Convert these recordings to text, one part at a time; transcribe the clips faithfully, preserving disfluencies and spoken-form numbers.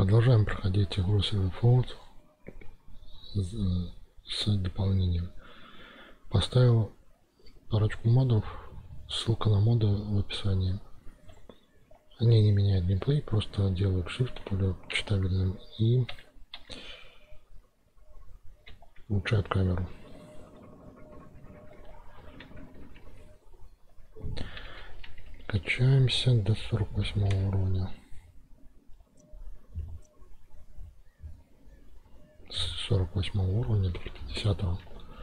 Продолжаем проходить игру Silverfall с дополнением. Поставил парочку модов, ссылка на моды в описании. Они не меняют геймплей, просто делают shift более читабельным и улучшают камеру. Качаемся до сорок восьмого уровня. С сорок восьмого уровня до пятидесятого.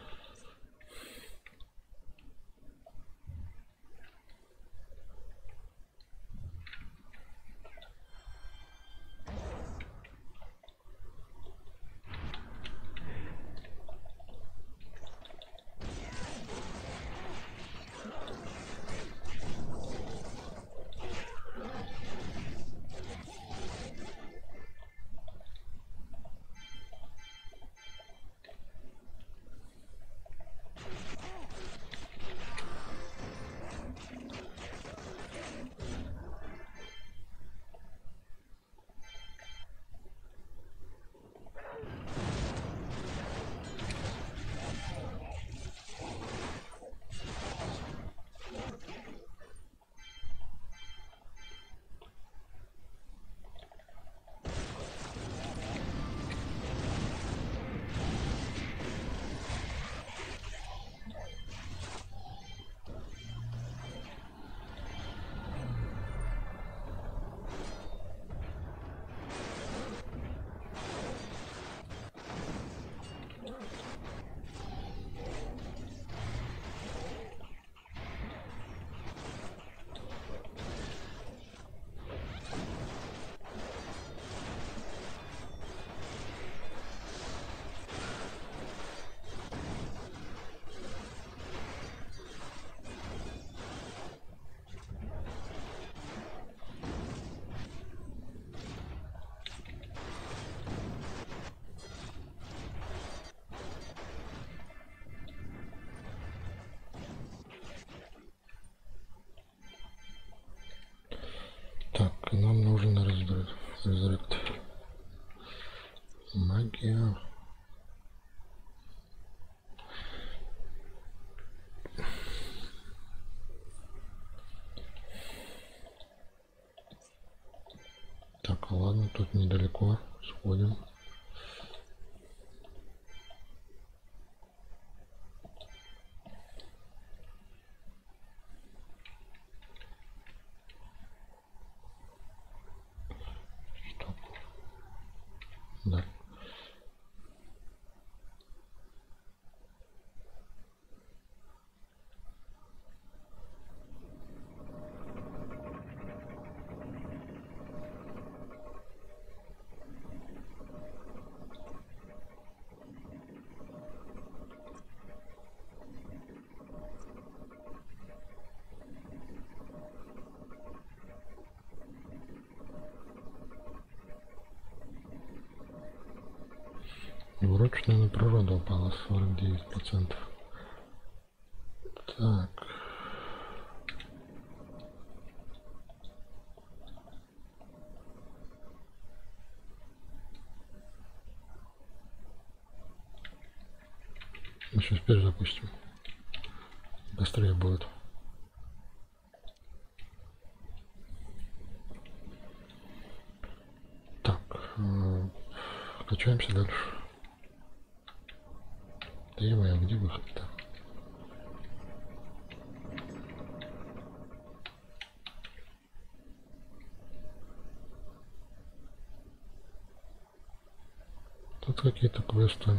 Так, нам нужен резерект. Магия. Так, ладно, тут недалеко. Сходим. Да. Урочная на природу упала сорок девять процентов. Так. Мы сейчас перезапустим. Быстрее будет. Так. Э, качаемся дальше. Да е-мое, где выход-то? Тут какие-то квесты.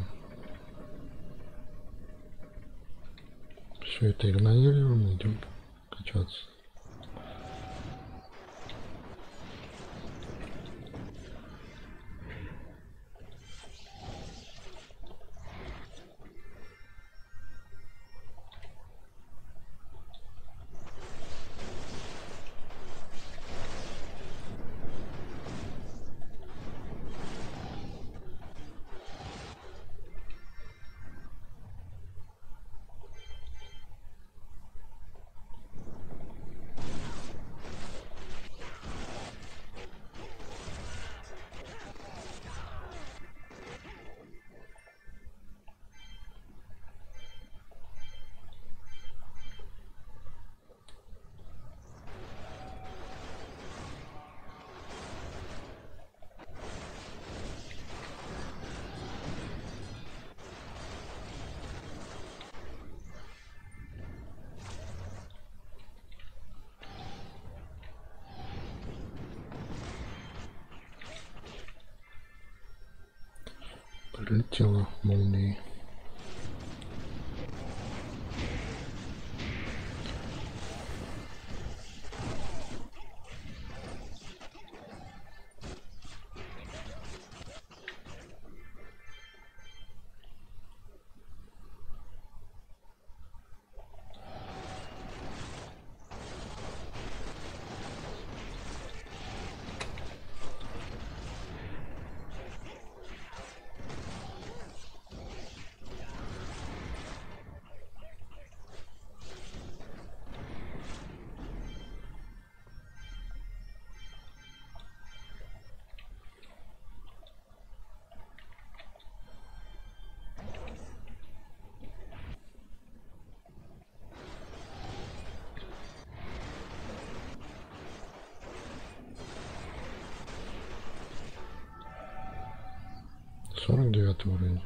Все это игнорируем, идем качаться. Прилетела молнией. сорок девятый уровень.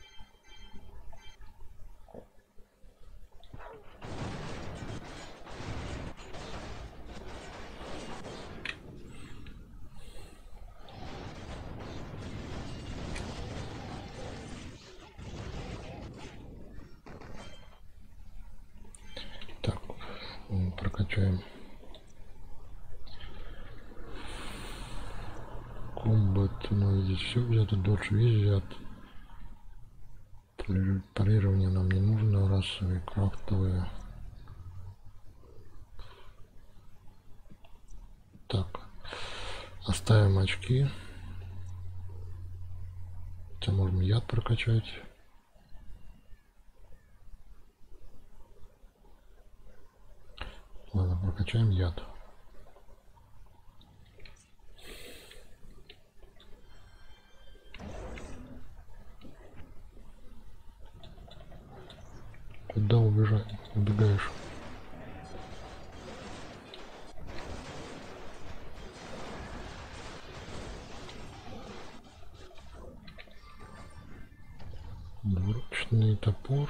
Так, прокачаем комбат. Ну, здесь все взято, додж взят. Парирование нам не нужно, расовые, крафтовые. Так, оставим очки. Хотя можем яд прокачать. Ладно, прокачаем яд. Куда убежать? Убегаешь? Двуручный топор.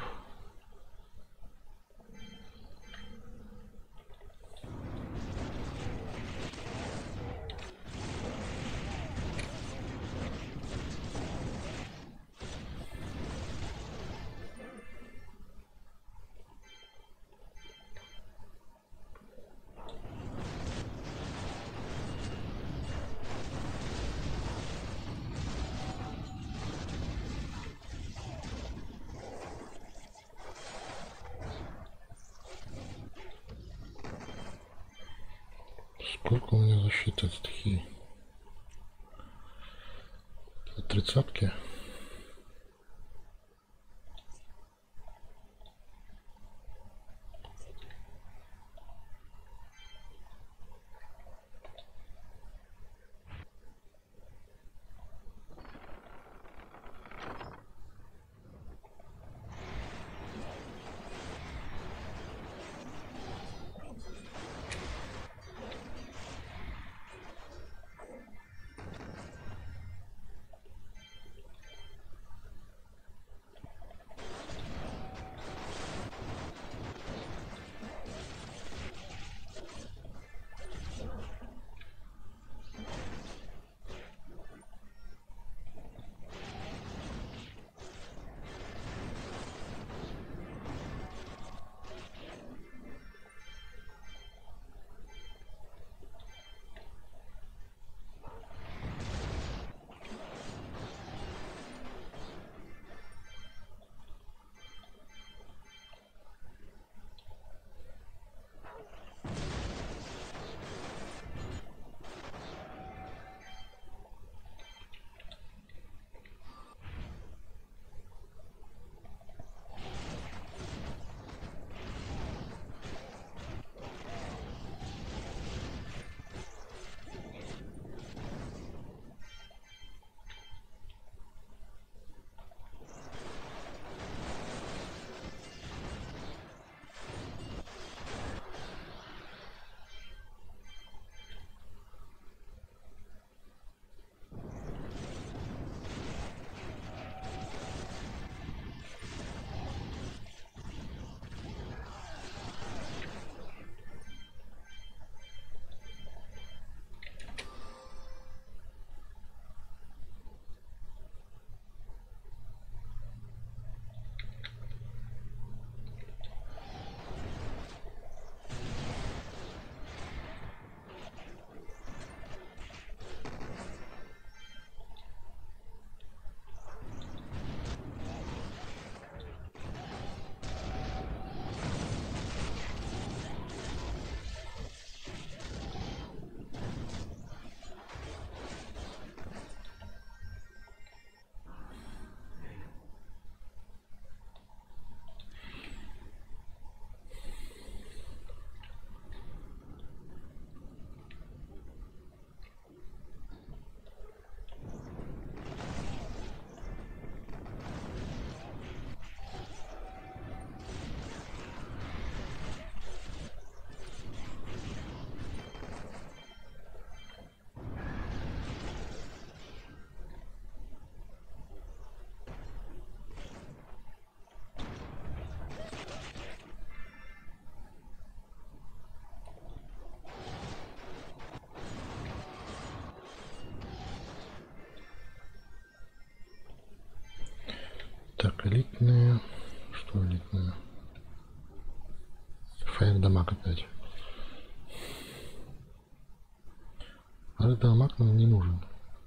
Сколько у меня защиты от стихии? От тридцатки. элитные. Что элитные? Фейр дамаг опять. А этот дамаг нам не нужен.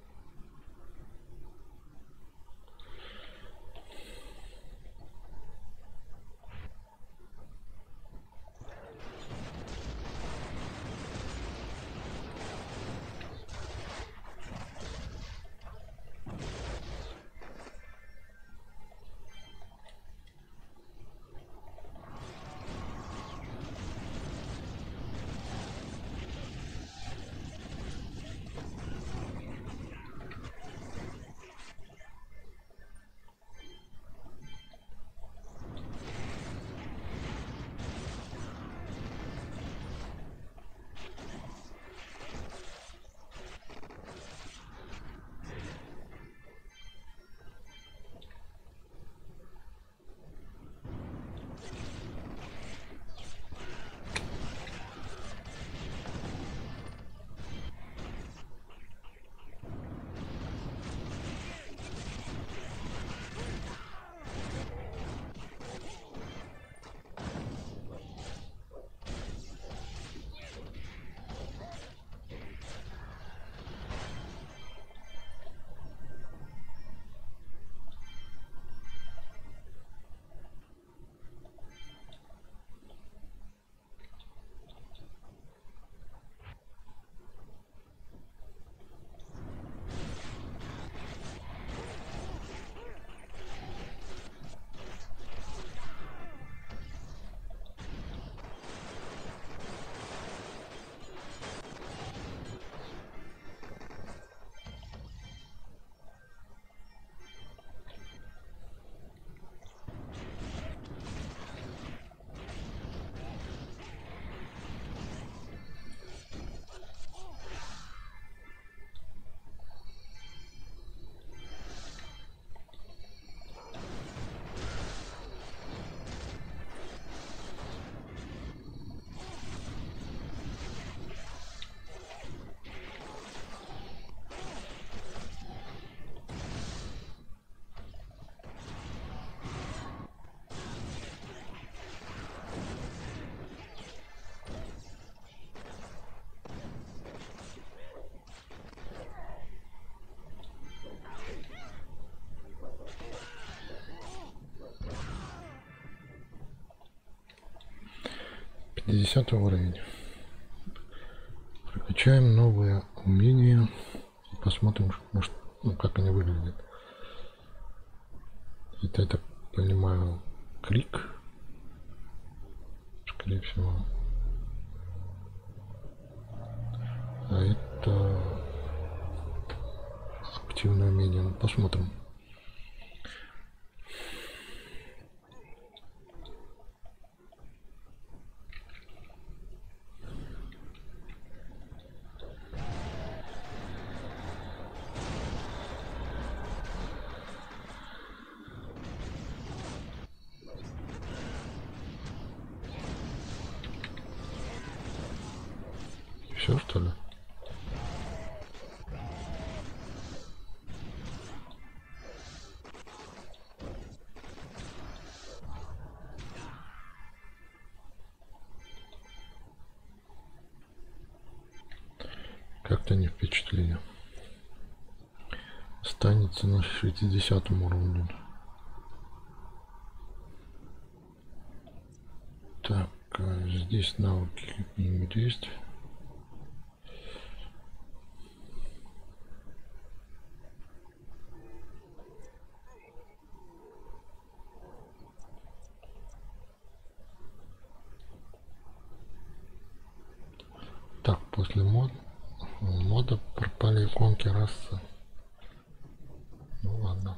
пятидесятый уровень. Прокачаем новые умения. Посмотрим, может, ну, как они выглядят. Это, я так понимаю, крик. Скорее всего. А это активное умение. Ну, посмотрим. Все, что ли? Как-то не впечатлили. Останется на шестидесятом уровне. Так, здесь навыки какие-нибудь есть? Так, после мод, мода пропали иконки расы. Ну ладно.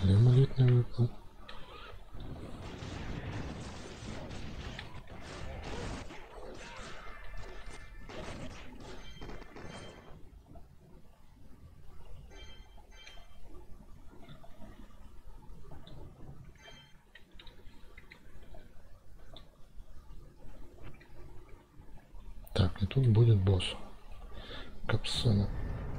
шлем элитный выпал. Так, и тут будет босс. Капсана.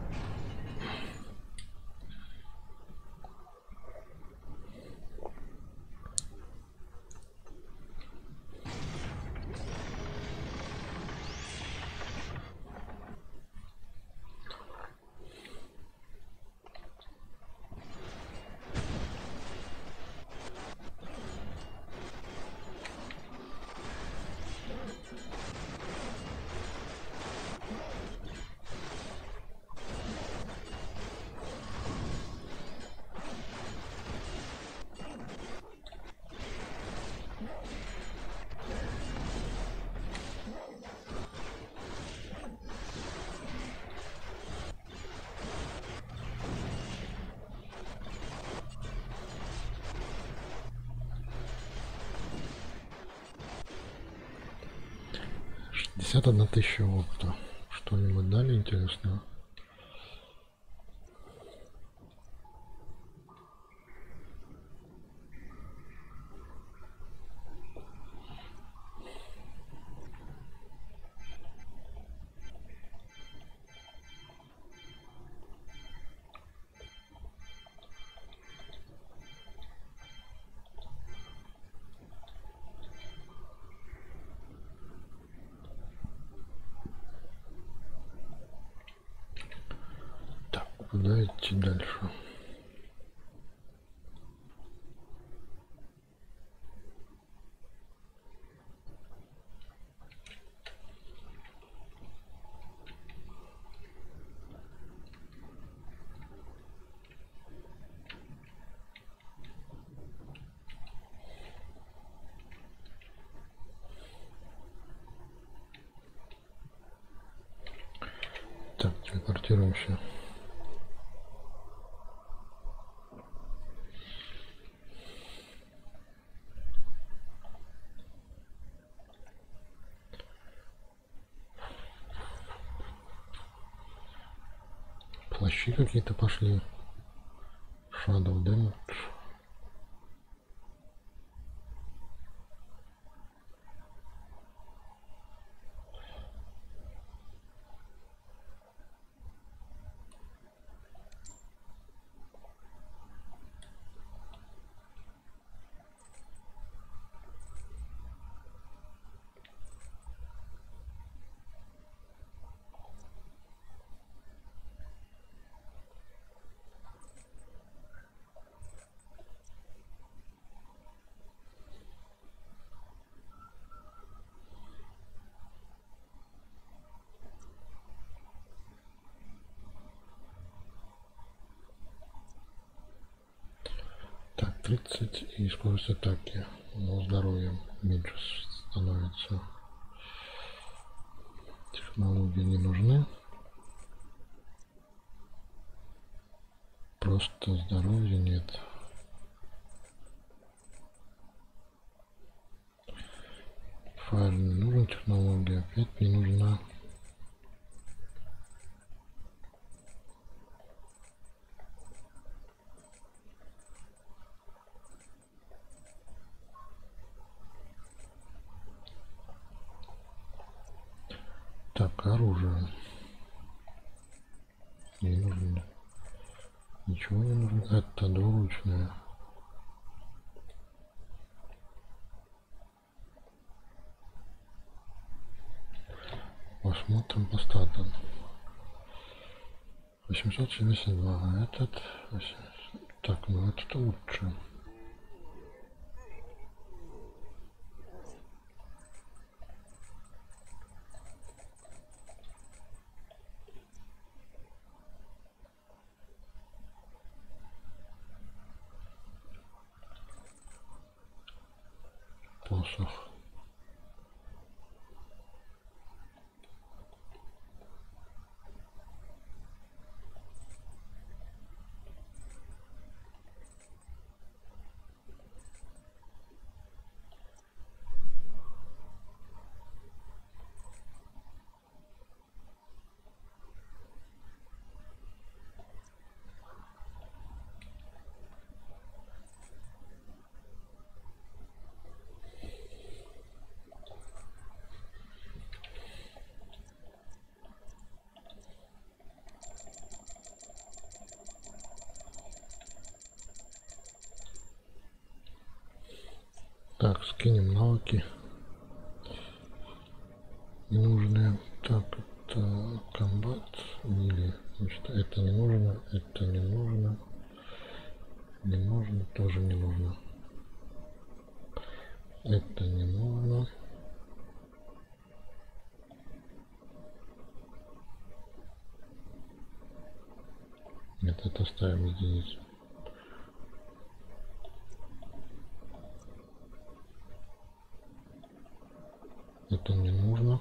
шестьдесят одна тысяча опыта. Что-нибудь дали интересного? Куда идти дальше? Так, телепортируемся. Плащи какие-то пошли. Shadow Damage. тридцать и скорость атаки, но здоровье меньше становится. Технологии не нужны, просто здоровья нет. Фаер не нужен, технология опять не нужна. Так, оружие. Не нужно. Ничего не нужно. Это двуручное. Посмотрим по статам. восемьсот семьдесят два. А этот... Так, ну этот лучше. Посох. Так, скинем навыки. Ненужные. Так, это комбат. Или, значит, это не нужно, это не нужно. Не нужно, тоже не нужно. Это не нужно. Нет, это ставим единицу. Это не нужно.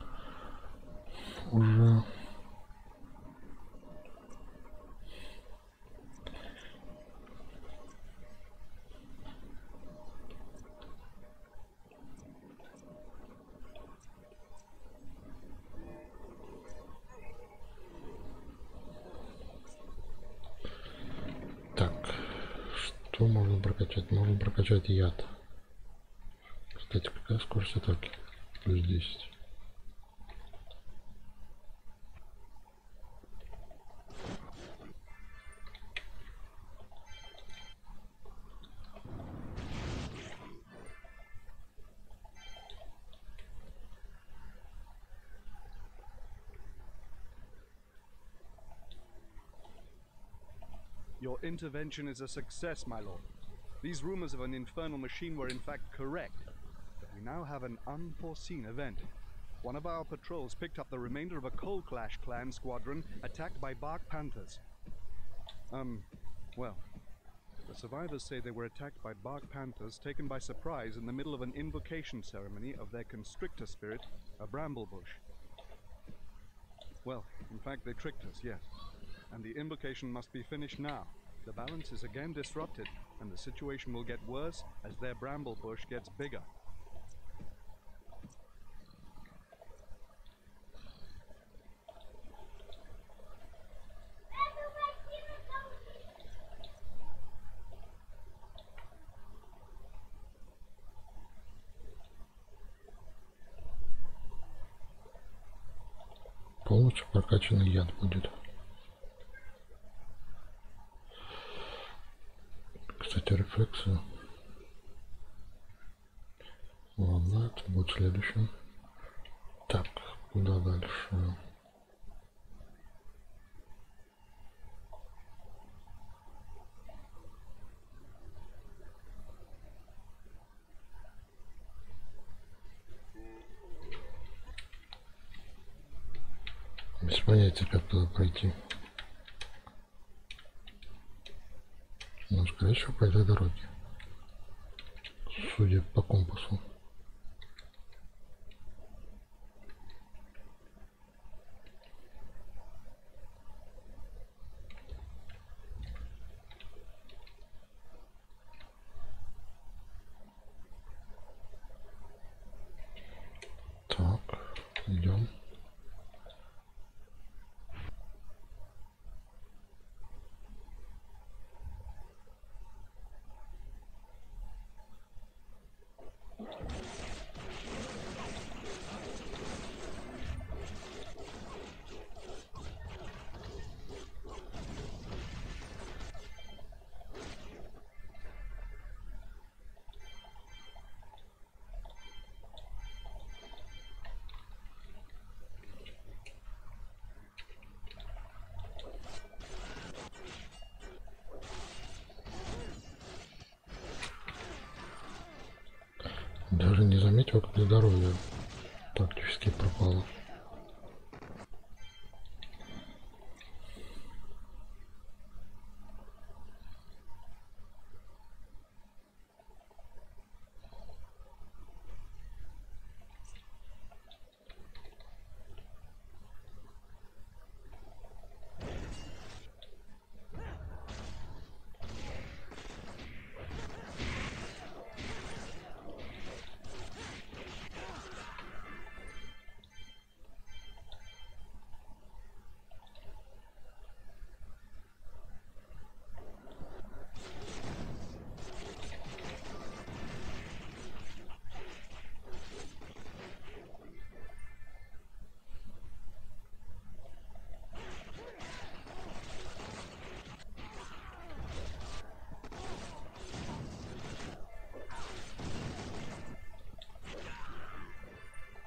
Уже. Так, что можно прокачать? Можно прокачать яд. Кстати, какая скорость атаки? Плюс десять. Your intervention is a success, my lord. These rumors of an infernal machine were in fact correct. But we now have an unforeseen event. One of our patrols picked up the remainder of a Cold Clash clan squadron attacked by Bark Panthers. Um, well, the survivors say they were attacked by Bark Panthers taken by surprise in the middle of an invocation ceremony of their constrictor spirit, a Bramblebush. Well, in fact, they tricked us, yes. And the invocation must be finished now. The balance is again disrupted, and the situation will get worse as their Bramblebush gets bigger. Полностью прокачанный яд будет. Кстати, рефлексы. Ладно, это будет следующим. Так, куда дальше? Без понятия, как туда пройти. Но, скорее всего, по этой дороге. Судя по компасу. Так, идем. Даже не заметил, как здоровье практически пропало.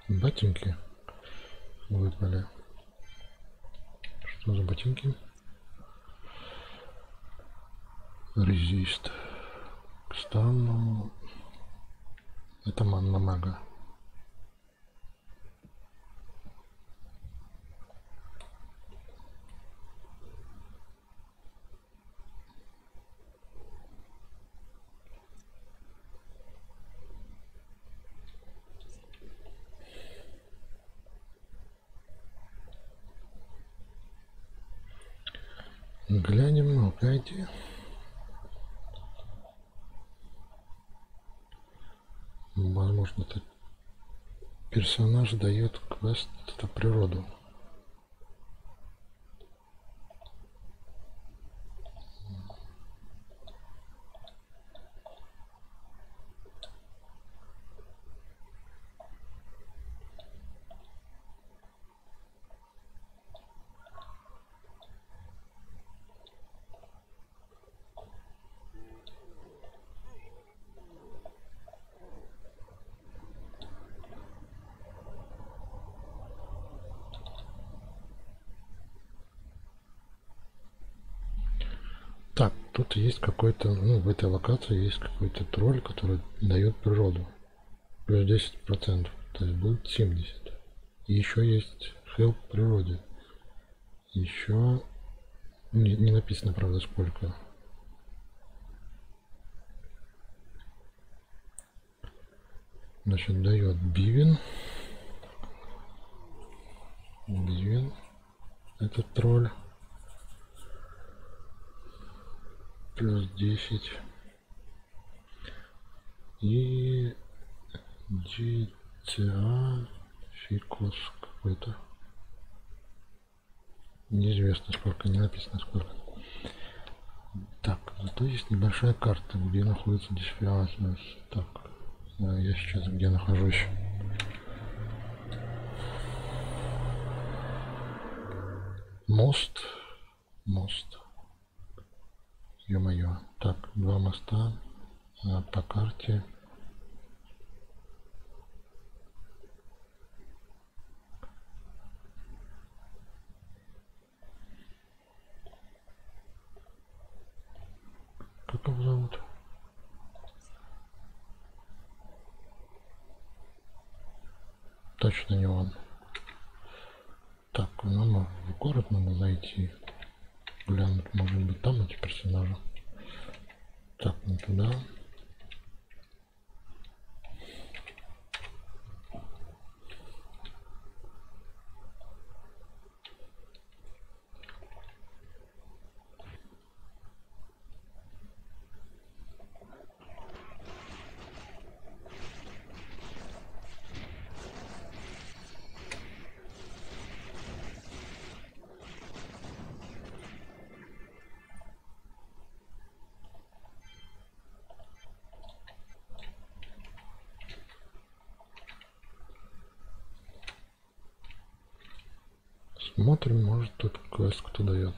Ботинки выпали. Что за ботинки? Резист. К стану. Это манна мага. Глянем на опять. Возможно, этот персонаж дает квест на природу. Так, тут есть какой-то, ну, в этой локации есть какой-то тролль, который дает природу. Плюс десять процентов, то есть будет семьдесят. И еще есть help природе. Еще не, не написано, правда, сколько. Значит, дает бивен. Бивен. Этот тролль. Плюс десять. И джи ти эй фикус какой-то. Неизвестно сколько, не написано сколько. Так, зато есть небольшая карта, где находится дисфиасмус. Так, я сейчас где нахожусь. Мост. Мост. Ё-моё. Так, два моста а, по карте. Как его зовут? Точно не он. Так, нам в город надо зайти. Глянуть, может быть, там эти персонажи. Так, не туда. Смотрим, может тут квест кто дает.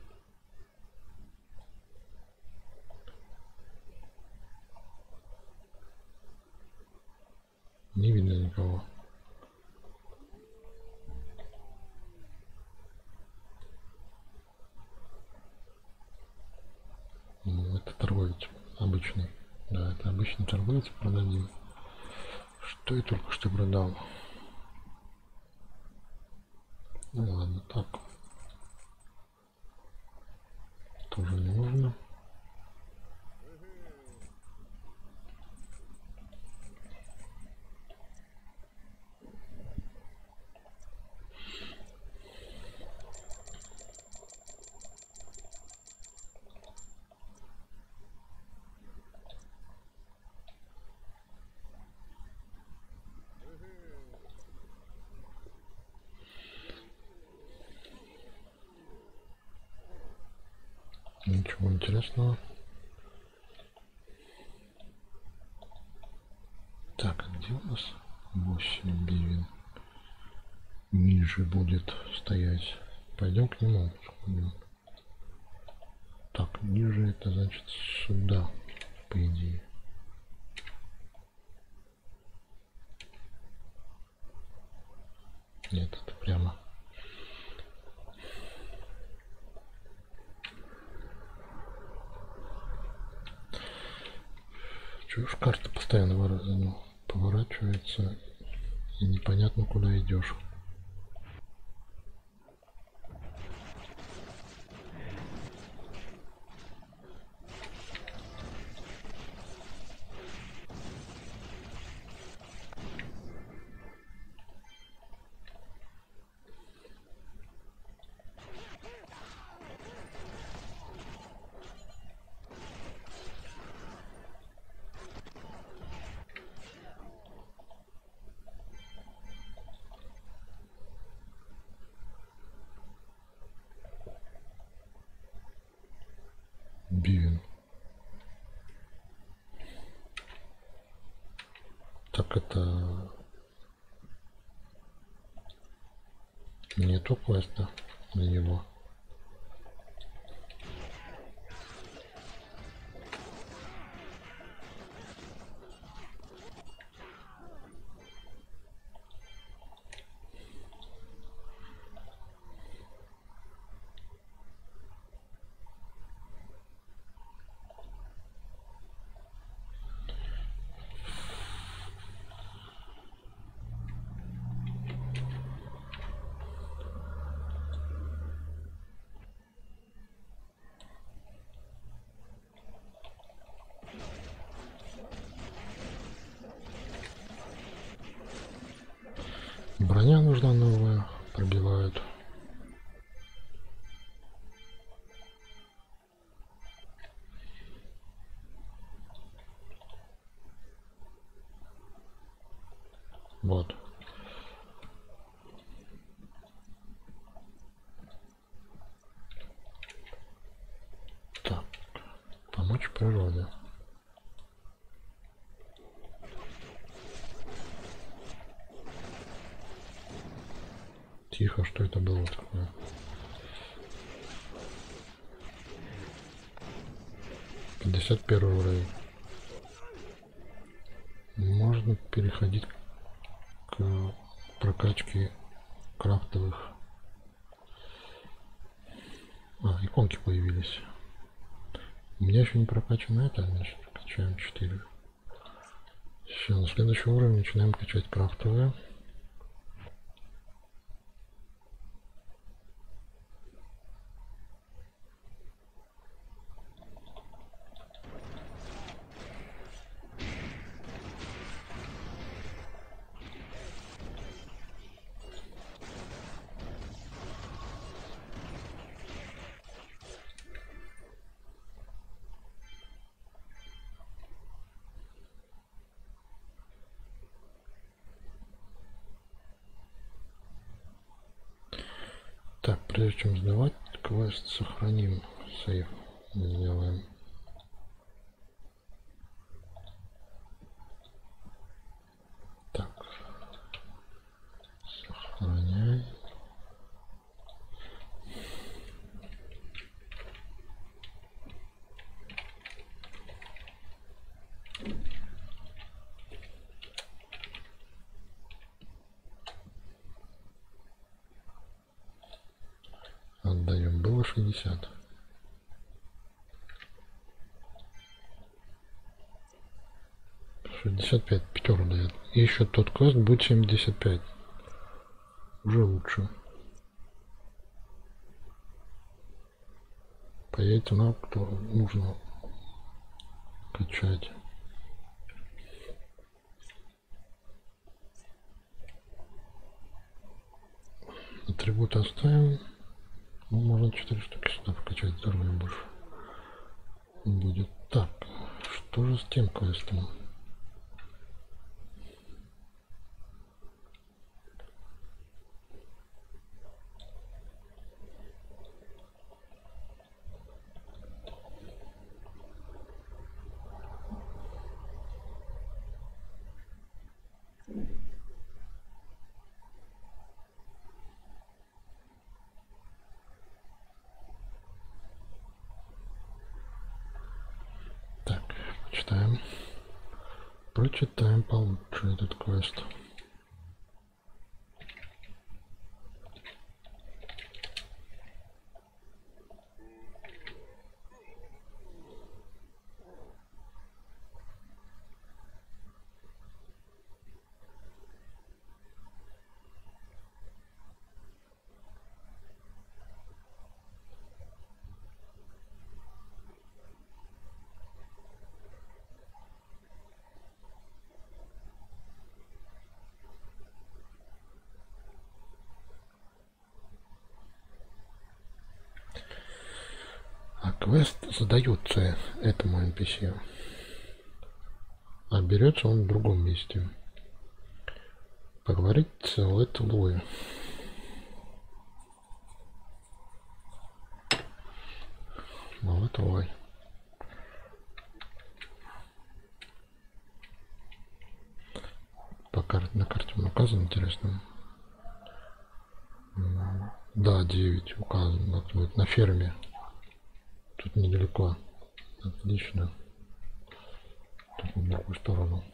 Не видно никого. Ну, это торговец обычный. Да, это обычный торговец, продадим. Что я только что продал? Ну ладно, так. Тоже не нужно. Ничего интересного. Так, а где у нас восемь бивен? Ниже будет стоять. Пойдем к нему. Сходим. Так, ниже это значит сюда, по идее. Нет, это прямо. Чего ж карта постоянно вор... ну, поворачивается и непонятно куда идешь. Бивен. Так это нету квеста на него. Броня нужна новая, пробивают. Вот. Так, помочь природе. Тихо, что это было такое? пятьдесят первый уровень. Можно переходить к прокачке крафтовых. А, иконки появились. У меня еще не прокачано это, значит, качаем четыре. Все, на следующий уровень начинаем качать крафтовые. Так, прежде чем сдавать квест, сохраним сейв, сделаем. Так, сохраняй. Отдаем. Было шестьдесят. шестьдесят пять пятерок дает. И еще тот квест будет семьдесят пять. Уже лучше. Поедете на кто нужно качать. Атрибуты оставим. Ну, можно четыре штуки сюда вкачать, здоровья больше будет. Так, что же с тем квестом? Прочитаем. Прочитаем получше этот квест. Квест задается этому эн пи си, а берется он в другом месте. Поговорить с Луи. Ну, это Луи. По карте, на карте он указан, интересно. Да, девять указан. Вот, вот, на ферме. Тут недалеко. Отлично. Тут в другую сторону.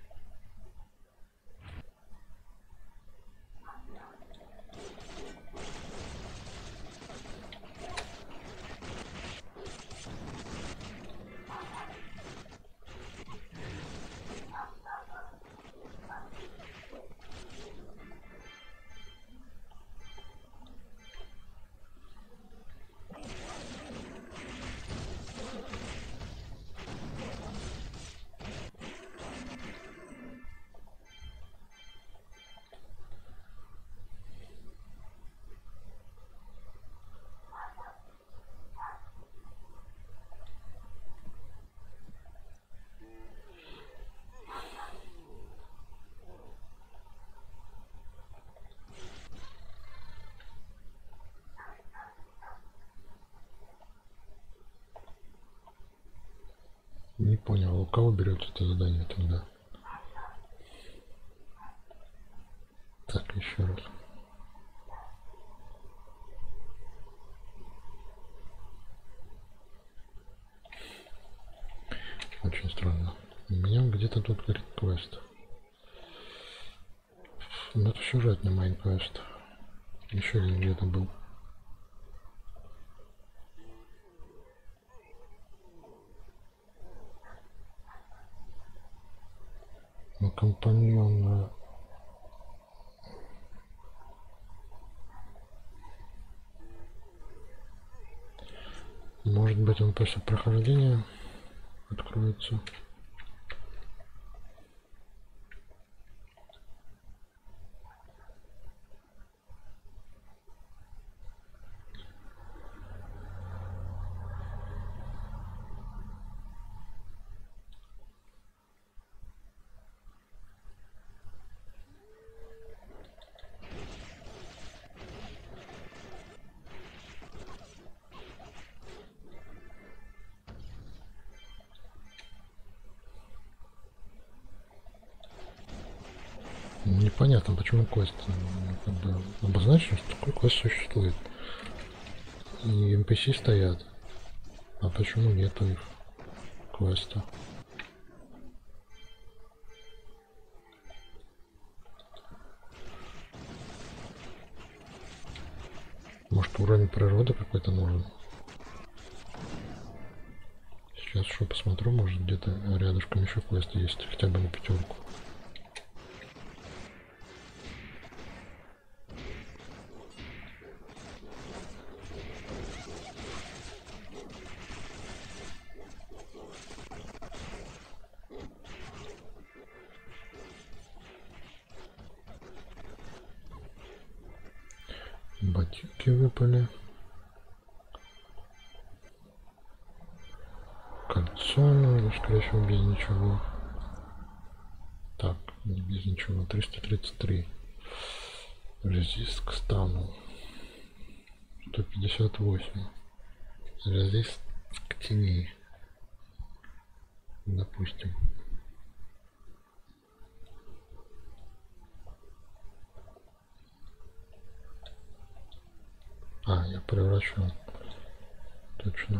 Не понял, у кого берется это задание тогда? Так, еще раз. Очень странно. У меня где-то тут говорит квест. Ну, это сюжетный майн квест. Еще один где-то был. Ну, компаньон. Может быть, он после прохождения откроется. Непонятно, почему квест обозначен, что такой квест существует. И эн пи си стоят. А почему нету их квеста? Может, уровень природы какой-то нужен? Сейчас что посмотрю, может где-то рядышком еще квест есть, хотя бы на пятерку. Ботинки выпали. Кольцо, ну, скорее всего, без ничего. Так, без ничего. триста тридцать три. Резист к стану. сто пятьдесят восемь. Резист к тени. Допустим. А, я превращу. Точно.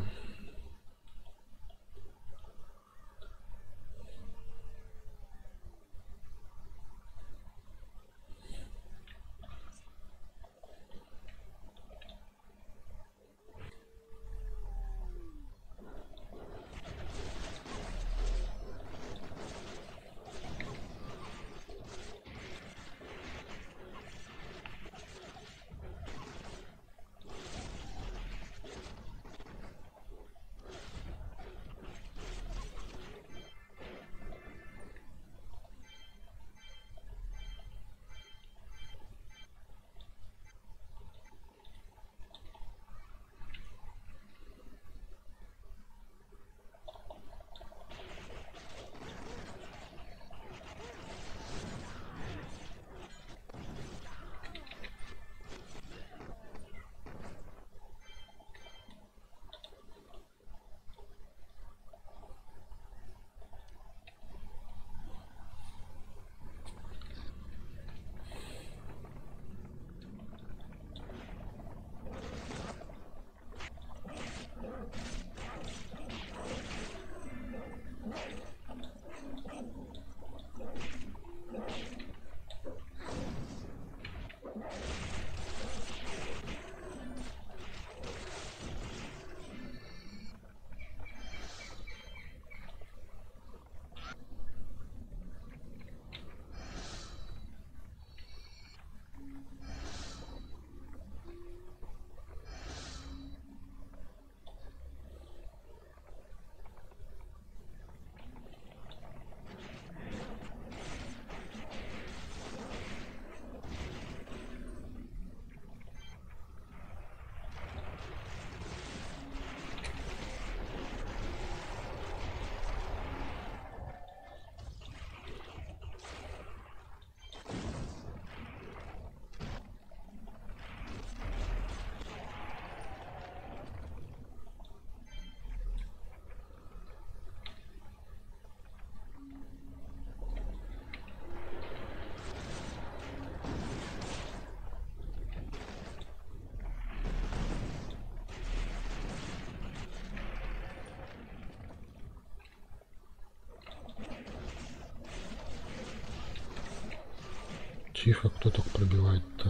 Тихо, кто так пробивает-то?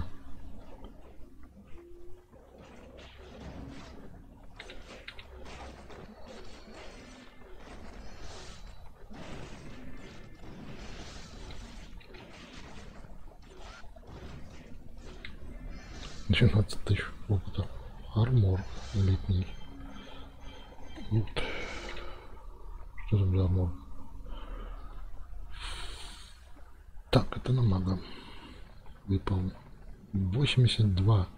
двенадцать тысяч опыта. Армор элитный. Вот. Что за армор? Так, это на мага. Выпал. восемьдесят два.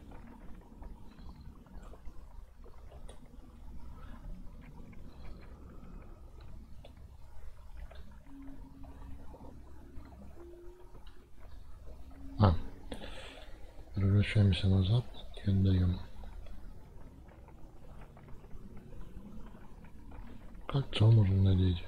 А. Возвращаемся назад и отдаем. Кольцо можно надеть.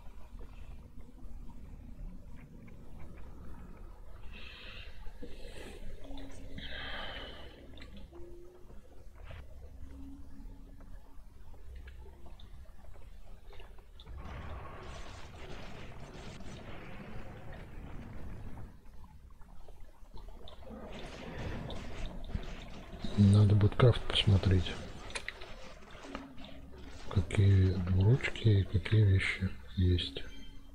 Надо будет крафт посмотреть, какие ручки и какие вещи есть.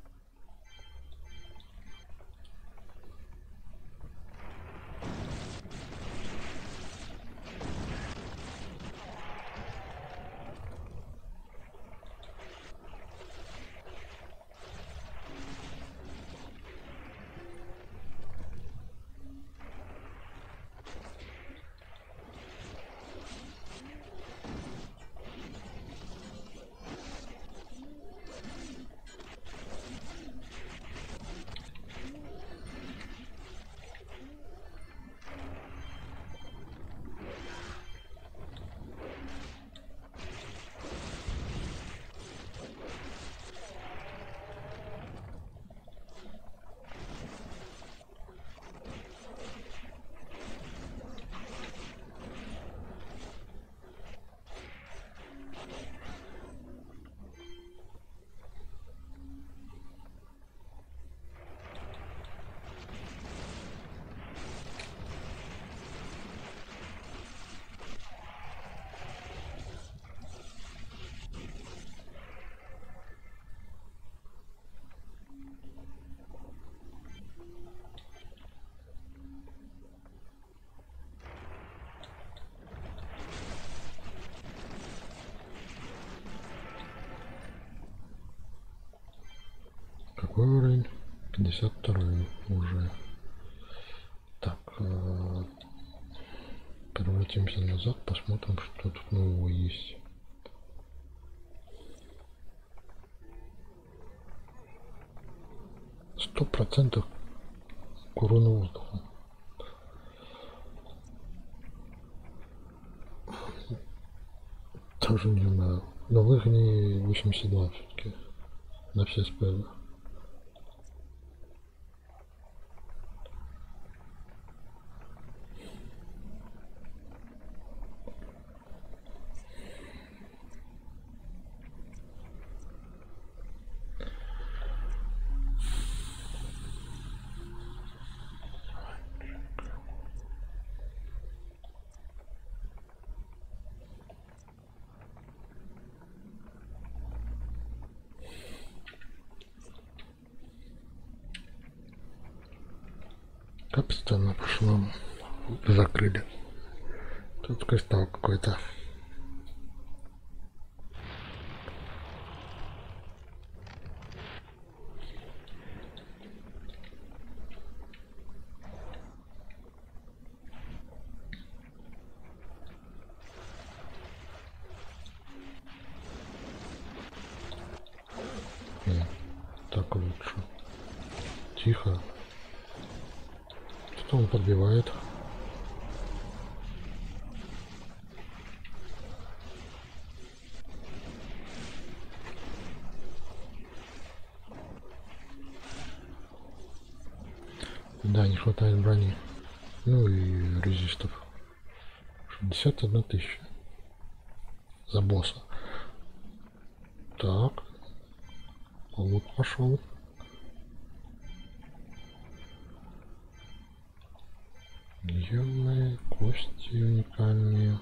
Какой уровень? пятьдесят второй уже. Так, э, превратимся назад, посмотрим, что тут нового есть. Сто процентов к урону воздуха. Тоже не знаю. Но в их восемьдесят два все-таки на все спелы. Как странно пошло. Закрыли. Тут кристалл какой-то. Так лучше. Тихо. Что он подбивает? Да, не хватает брони. Ну и резистов. шестьдесят одна тысяча. За босса. Так. Вот пошел. Объемные кости уникальные.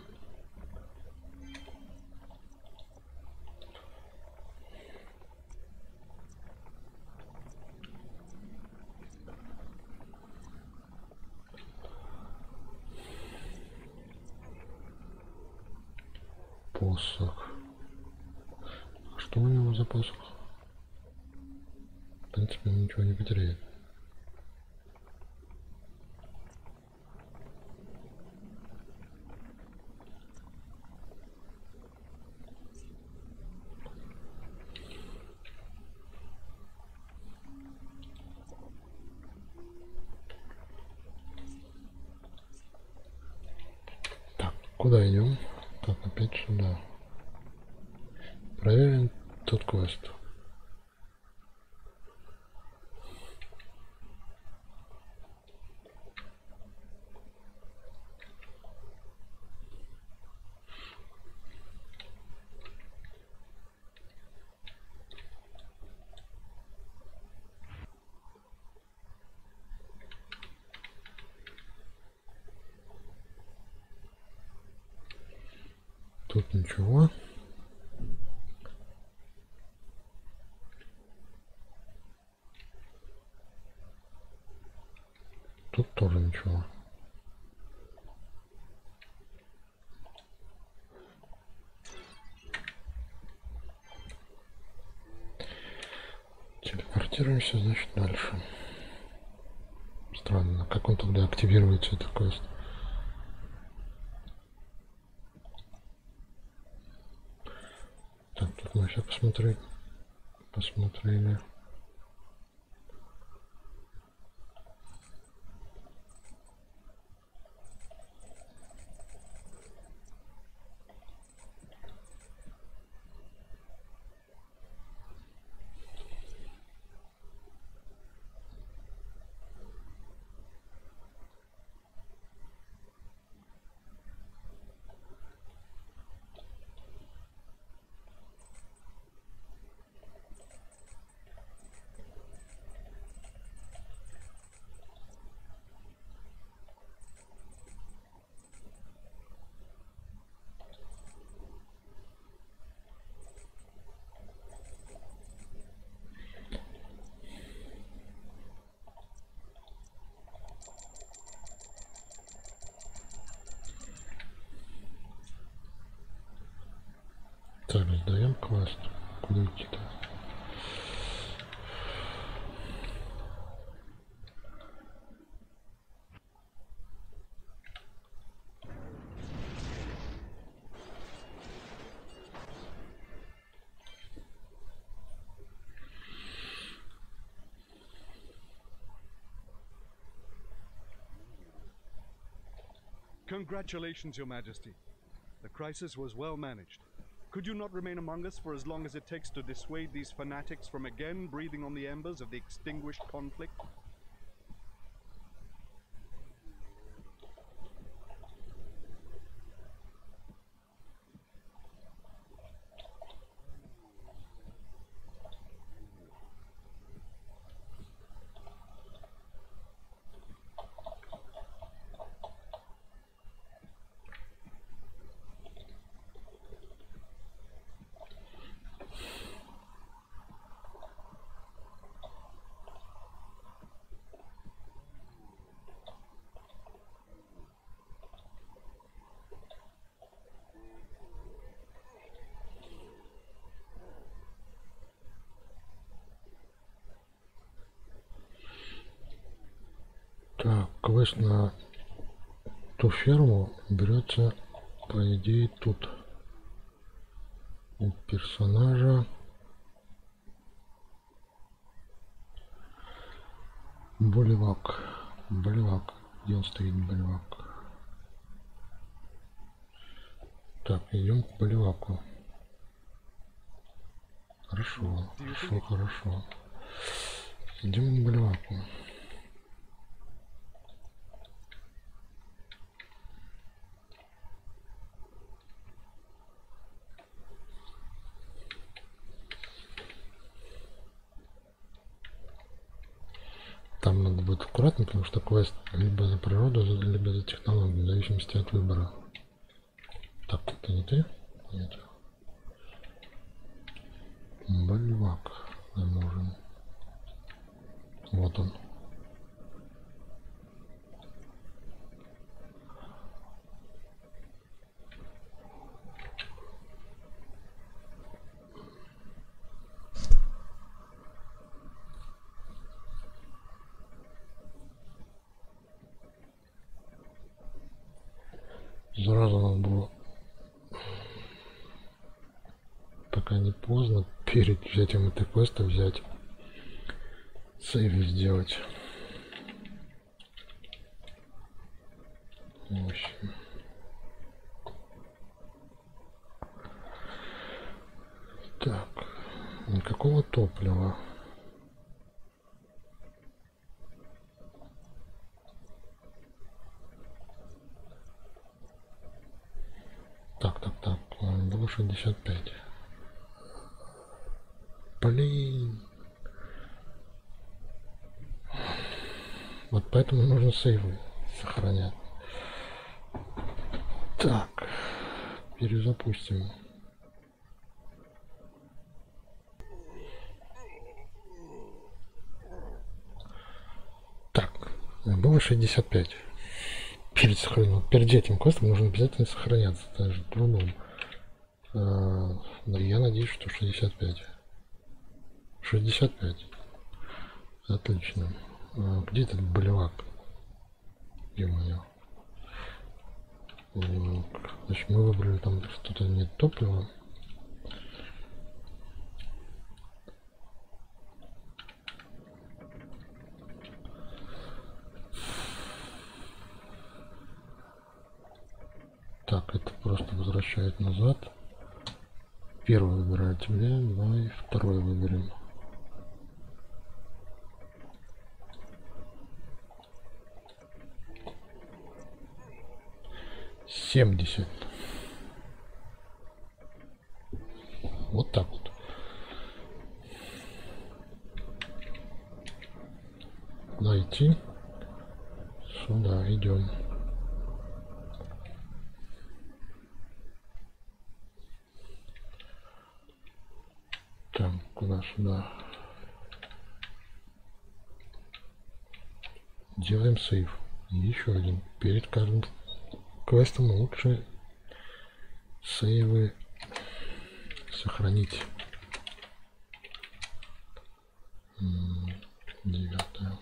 Посох. А что у него за посох? В принципе, он ничего не потеряет. Так, куда идем? Так, опять сюда. Проверим тот квест. Тут ничего. Тут тоже ничего. Телепортируемся, значит, дальше. Странно, как он тогда активируется, этот квест? Так, тут мы все посмотрели. Посмотрели. Так, сдаем квест. Куда идти-то? Congratulations, Your Majesty. The crisis was well managed. Could you not remain among us for as long as it takes to dissuade these fanatics from again breathing on the embers of the extinguished conflict? Так, квест на ту ферму берется, по идее, тут. У персонажа Болевак. Болевак. Где он стоит, Болевак? Так, идем к Болеваку. Хорошо, хорошо, хорошо. Идем к Болеваку. там надо будет аккуратно, потому что квест либо за природу, либо за технологию, в зависимости от выбора. Так, это не ты? Нет. Боливак нам нужен. Вот он. Сразу надо было, пока не поздно, перед взятием этой квеста взять сейв сделать. В общем. Так, никакого топлива. Так, так, так, было шестьдесят пять. Блин. Вот поэтому нужно сейвы сохранять. Так, перезапустим. Так, было шестьдесят пять. Перед сохранением, перед этим квестом нужно обязательно сохраняться, даже трудом. А, но я надеюсь, что шестьдесят пять. шестьдесят пять. Отлично. А, где этот болевак? Ё-моё. Значит, мы выбрали там что-то нет топлива. Так, это просто возвращает назад. Первый выбираю тебя, давай второй выберем. семьдесят. Вот так вот. Найти. Сюда идем. Так, куда сюда? Делаем сейв. И еще один. Перед каждым квестом лучше сейвы сохранить. Девятое.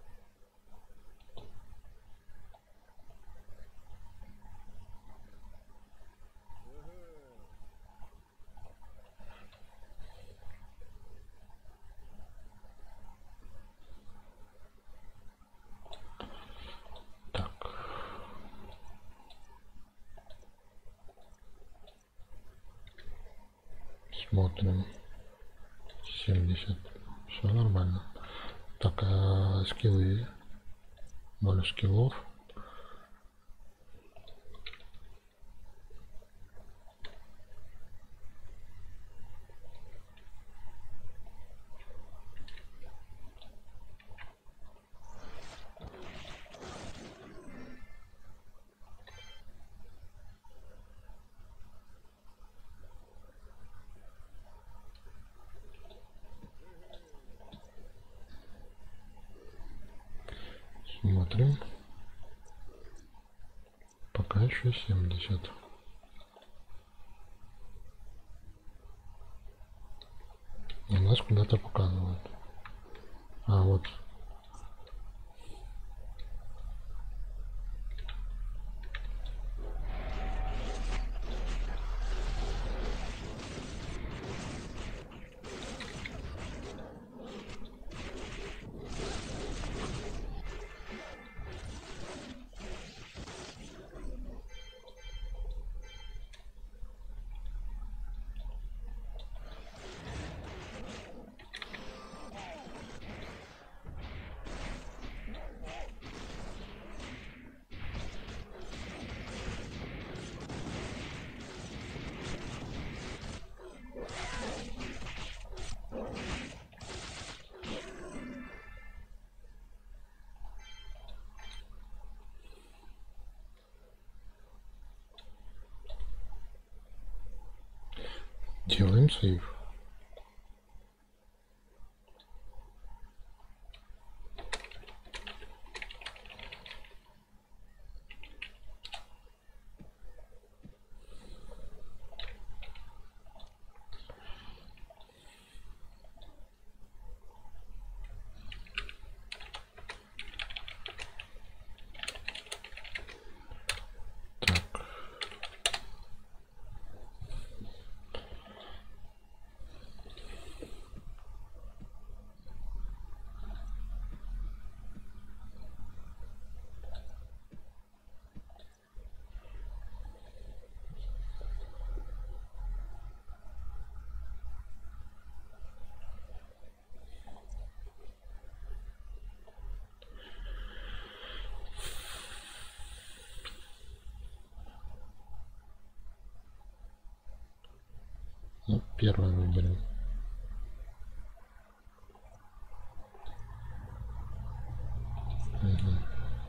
Смотрим. семьдесят. Все нормально. Так, а скиллы? ноль скиллов. Смотрим. Пока еще семьдесят. И нас куда-то показывают. А вот. Делаем сейв. Ну, первый выберем. Угу.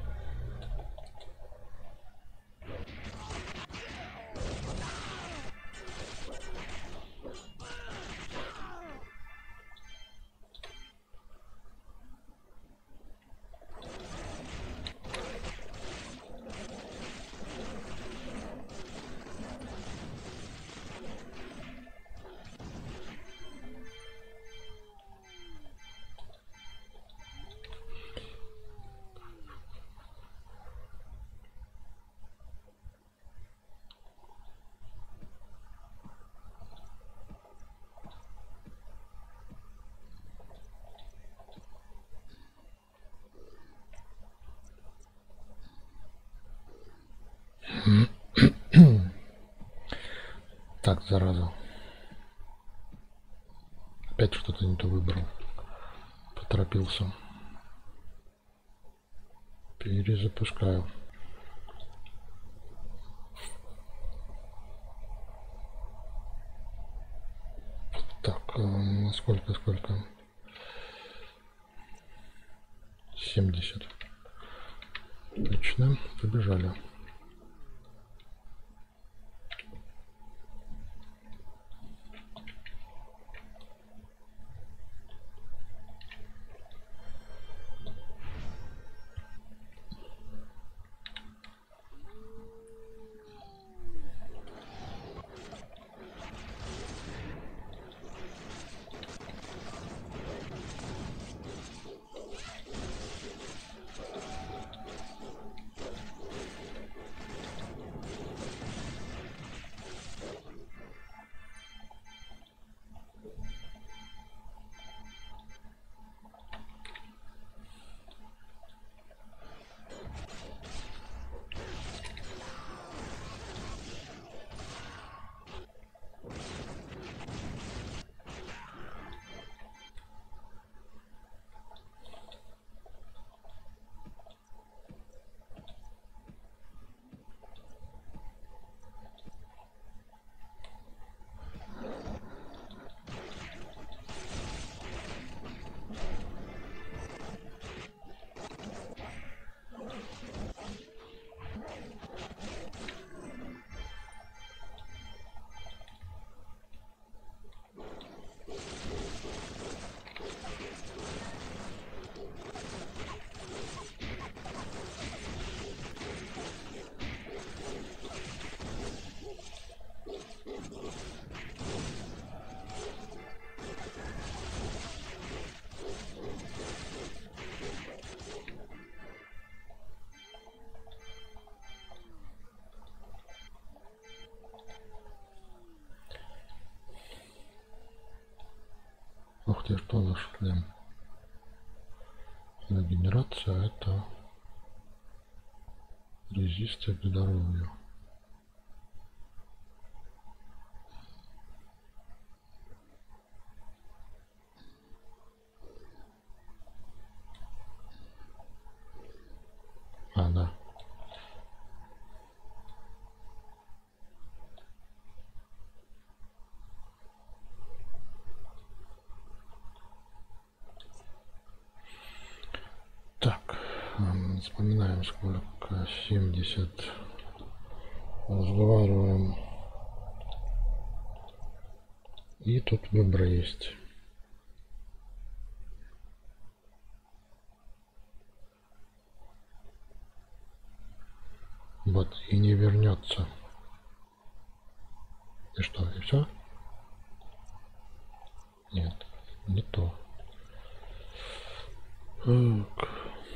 Так, зараза. Опять что-то не то выбрал. Поторопился. Перезапускаю. Так, э, сколько, сколько? семьдесят. Отлично, побежали. Ух ты, что за шлем? Регенерация — это резисты к здоровью. А, да. Так, вспоминаем, сколько. семьдесят. Разговариваем И тут выбор есть. Вот, и не вернется. И что, и все? Нет, не то. Так.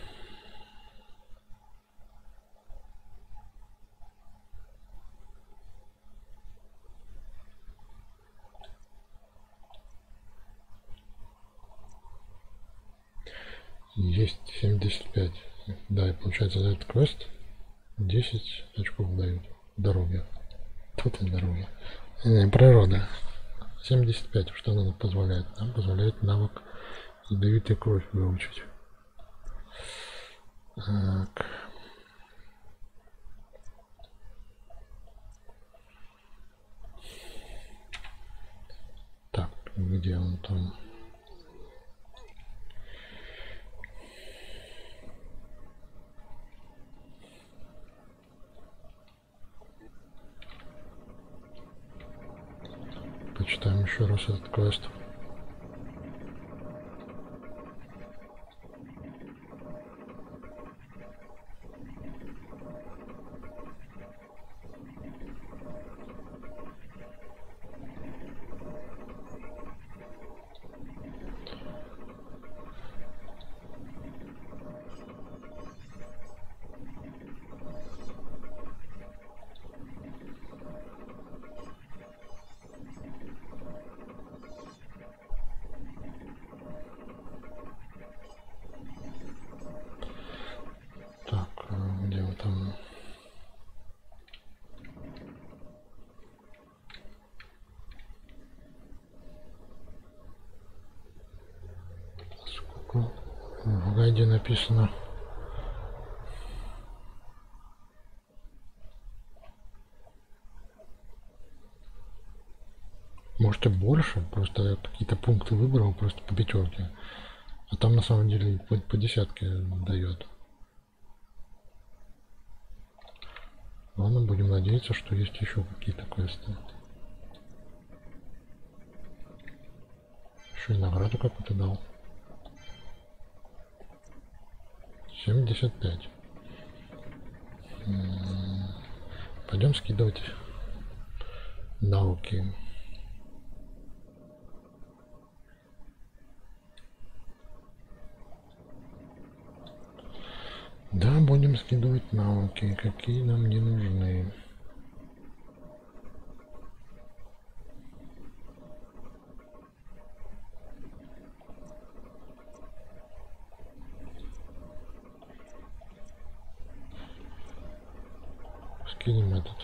Есть семьдесят пять. Да, и получается за этот квест десять очков дают. Дороги. Тут и дороги. Не, природа. семьдесят пять. Что она позволяет? Нам позволяет навык ядовитая кровь выучить. Так. Так, где он там? Почитаем еще раз этот квест. В гайде написано может и больше, просто я какие-то пункты выбрал просто по пятерке, а там на самом деле по, по десятке дает. Ладно, будем надеяться, что есть еще какие-то квесты. Еще и награду какую-то дал. семьдесят пять. Пойдем скидывать навыки. Да, будем скидывать навыки, какие нам не нужны. Скинем этот.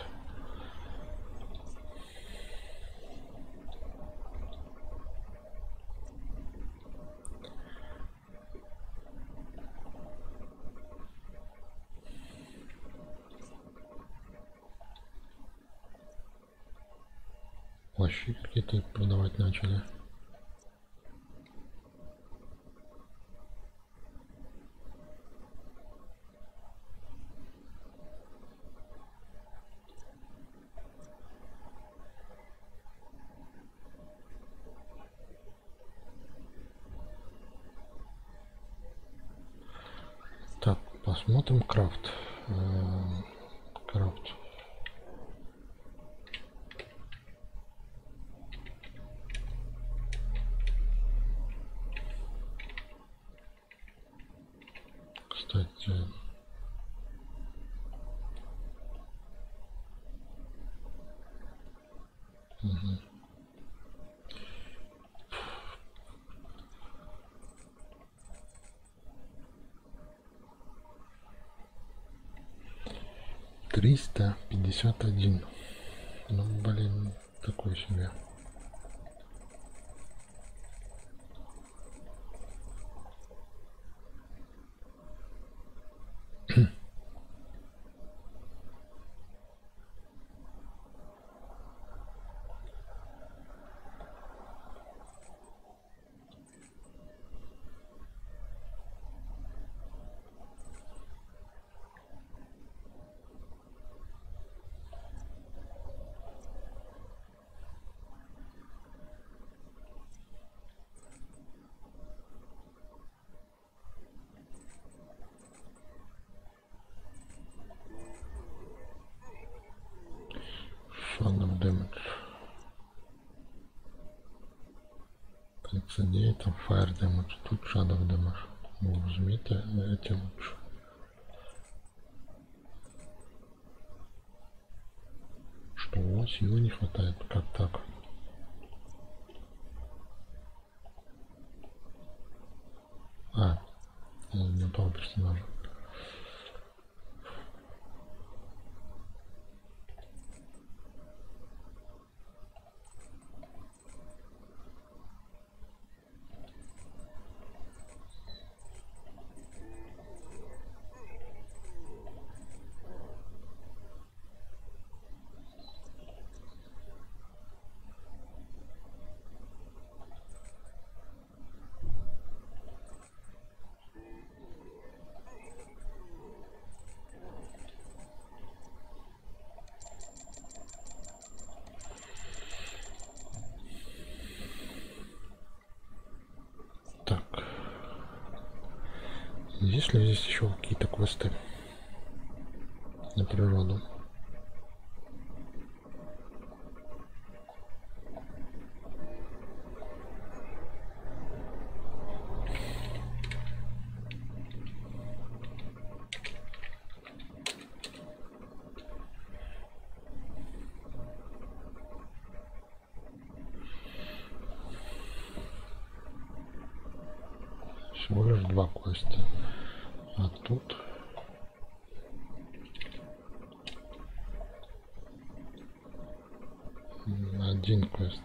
Плащи какие-то продавать начали. Так, посмотрим крафт. Крафт. Кстати, угу. триста пятьдесят один. Ну, блин, такой себе. damage. тридцать девять, там fire damage, тут shadow damage. Ну, возьмите эти лучше. Что, силы не хватает, как так? А, не того персонажа. Есть ли здесь еще какие-то квесты на природу? Всего лишь два квеста. А тут один квест.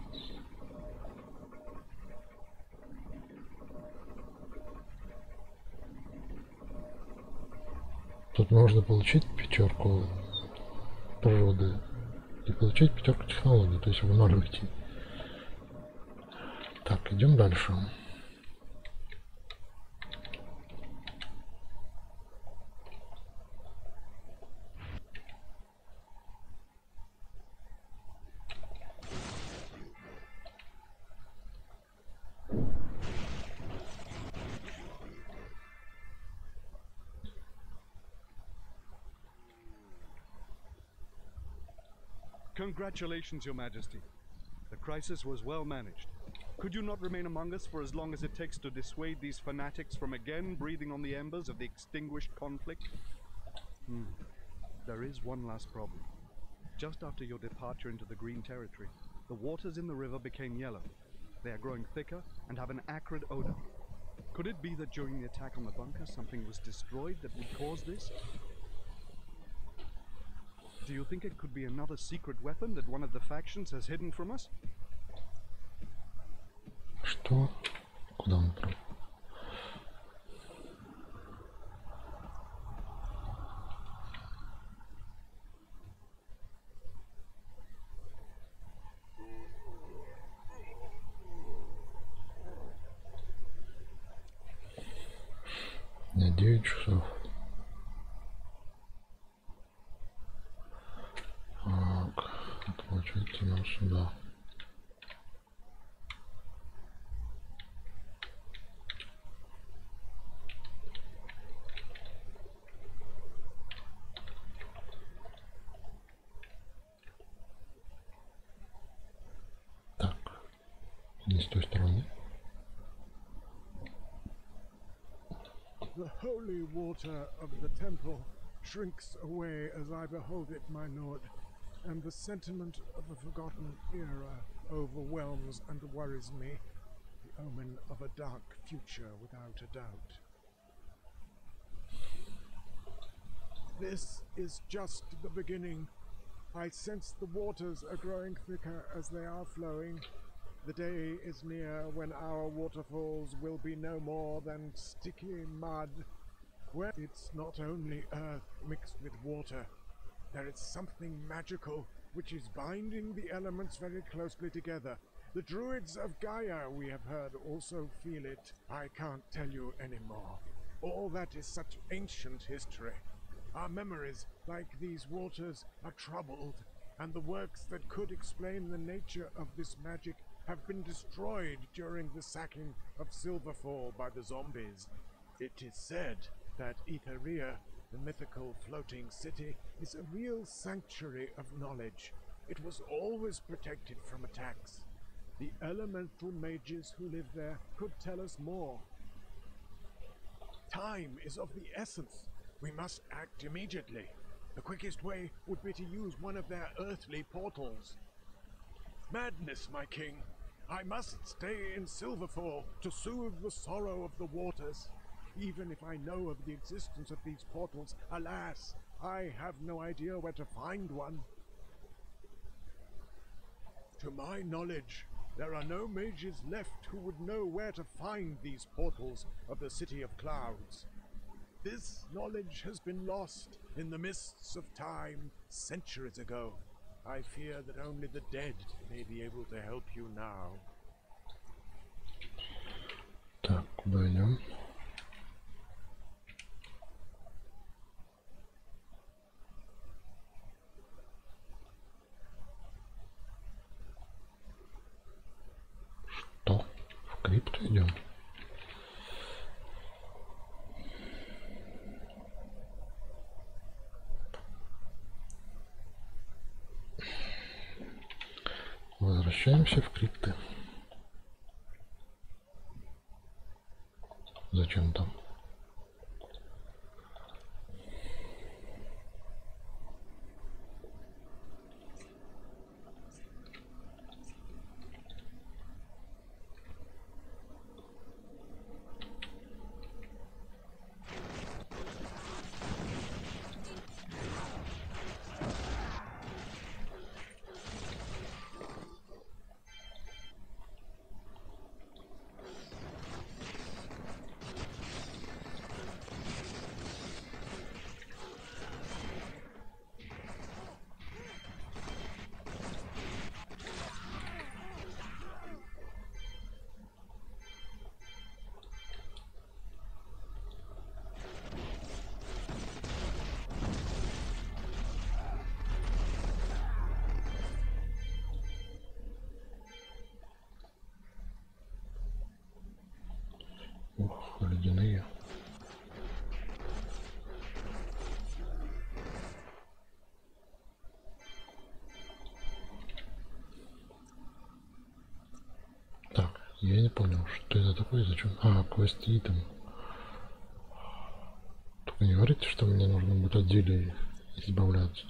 Тут можно получить пятерку природы и получить пятерку технологий, то есть в ноль уйти. Так, идем дальше. Congratulations, Your Majesty. The crisis was well managed. Could you not remain among us for as long as it takes to dissuade these fanatics from again breathing on the embers of the extinguished conflict? Hmm. There is one last problem. Just after your departure into the Green Territory, the waters in the river became yellow. They are growing thicker and have an acrid odor. Could it be that during the attack on the bunker something was destroyed that would cause this? Do you think it could be another secret weapon that one of the factions has hidden from us? Что? Куда он? На девять часов. Так, получается нам сюда. Так, не с той стороны. The holy water of the temple shrinks away as I behold it, my lord, and the sentiment of a forgotten era overwhelms and worries me, the omen of a dark future without a doubt. This is just the beginning. I sense the waters are growing thicker as they are flowing. The day is near when our waterfalls will be no more than sticky mud, where it's not only earth mixed with water. There is something magical which is binding the elements very closely together. The Druids of Gaia, we have heard, also feel it. I can't tell you anymore. All that is such ancient history. Our memories, like these waters, are troubled, and the works that could explain the nature of this magic have been destroyed during the sacking of Silverfall by the zombies. It is said that Etheria, the mythical floating city, is a real sanctuary of knowledge, It was always protected from attacks. The elemental mages who live there could tell us more. Time is of the essence. We must act immediately. The quickest way would be to use one of their earthly portals. Madness, my king. I must stay in Silverfall to soothe the sorrow of the waters. Even if I know of the existence of these portals, alas, I have no idea where to find one. To my knowledge, there are no mages left who would know where to find these portals of the City of Clouds. This knowledge has been lost in the mists of time centuries ago. I fear that only the dead may be able to help you now. Так, куда идем? Что? В крипту идем? Возвращаемся в крипты. Зачем там? Ух, ледяные. Так, я не понял, что это такое, зачем. А, квест-итем. Только не говорите, что мне нужно будет от зелий избавляться.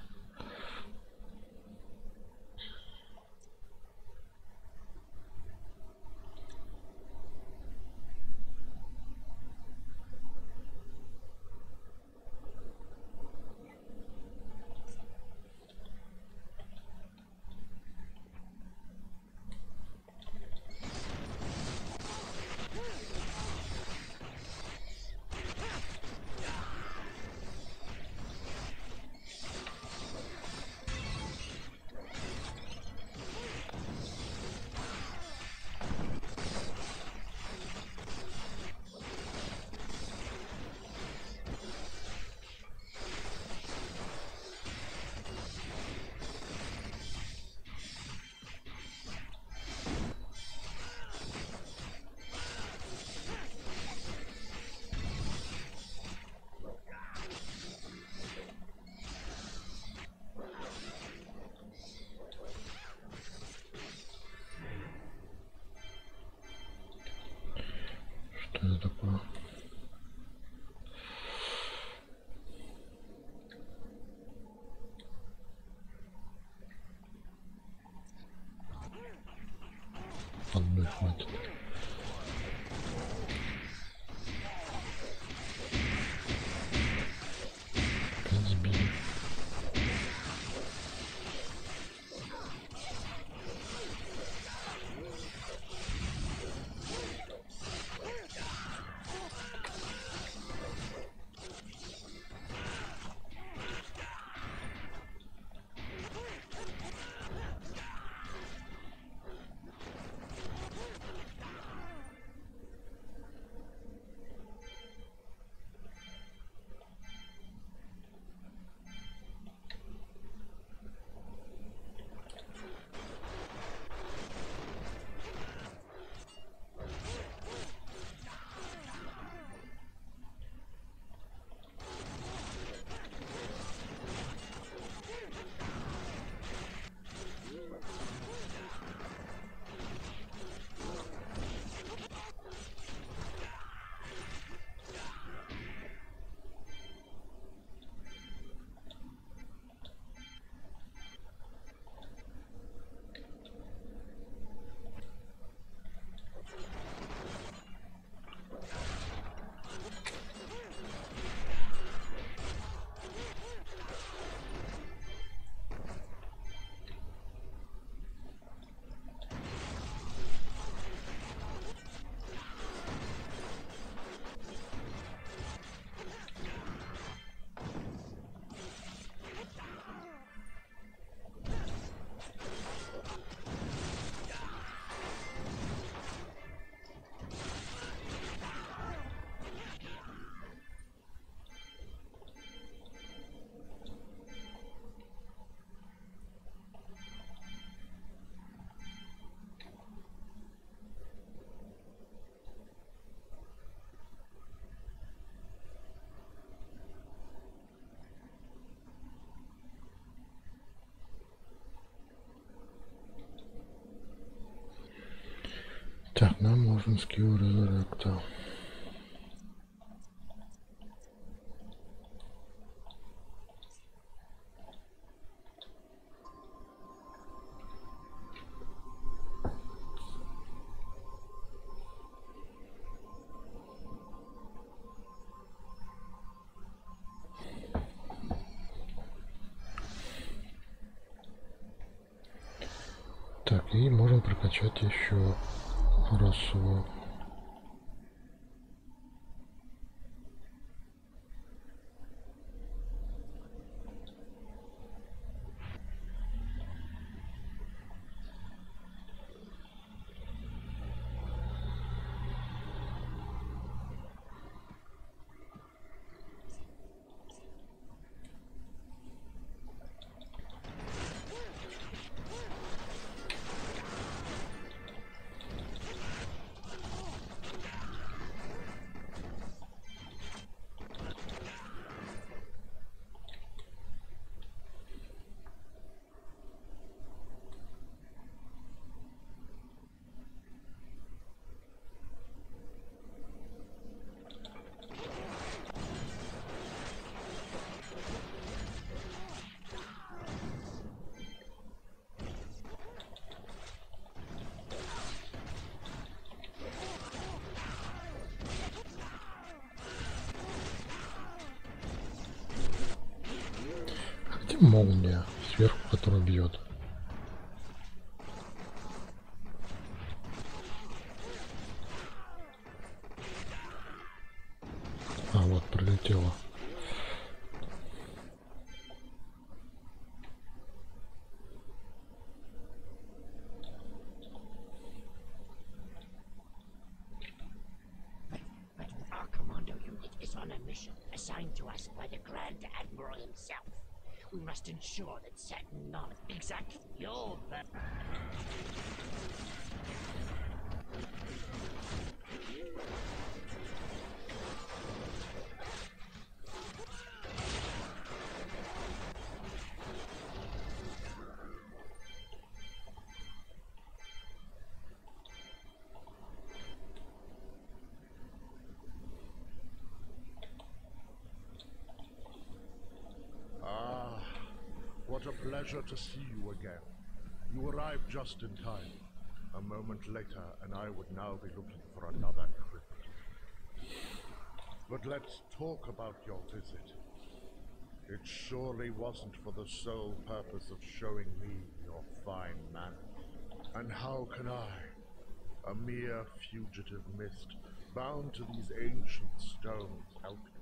Так, нам нужен скилл Resurrector. Так, и можем прокачать еще расовую. Где молния сверху, которая бьет? А, вот, пролетела. Our commando unit is on a mission assigned to us by the Grand Admiral himself. We must ensure that certain knowledge exactly your What a pleasure to see you again. You arrived just in time. A moment later, and I would now be looking for another crypt. But let's talk about your visit. It surely wasn't for the sole purpose of showing me your fine manners. And how can I, a mere fugitive mist, bound to these ancient stones, help you?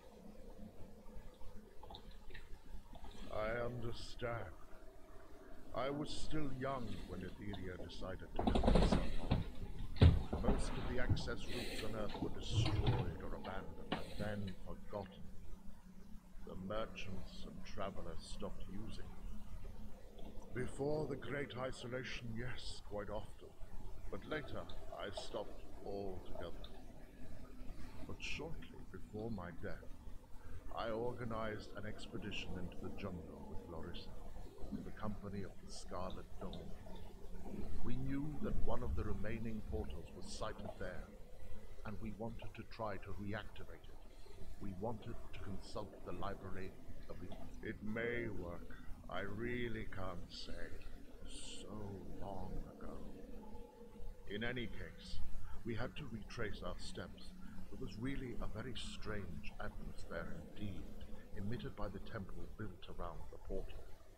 I understand. I was still young when Etheria decided to build itself. Most of the access routes on Earth were destroyed or abandoned and then forgotten. The merchants and travelers stopped using them. Before the Great Isolation, yes, quite often. But later, I stopped altogether. But shortly before my death, I organized an expedition into the jungle with Larissa, in the company of the Scarlet Dawn. We knew that one of the remaining portals was sited there, and we wanted to try to reactivate it. We wanted to consult the library of it. It may work. I really can't say. So long ago. In any case, we had to retrace our steps. It was really a very strange atmosphere indeed, emitted by the temple built around the portal.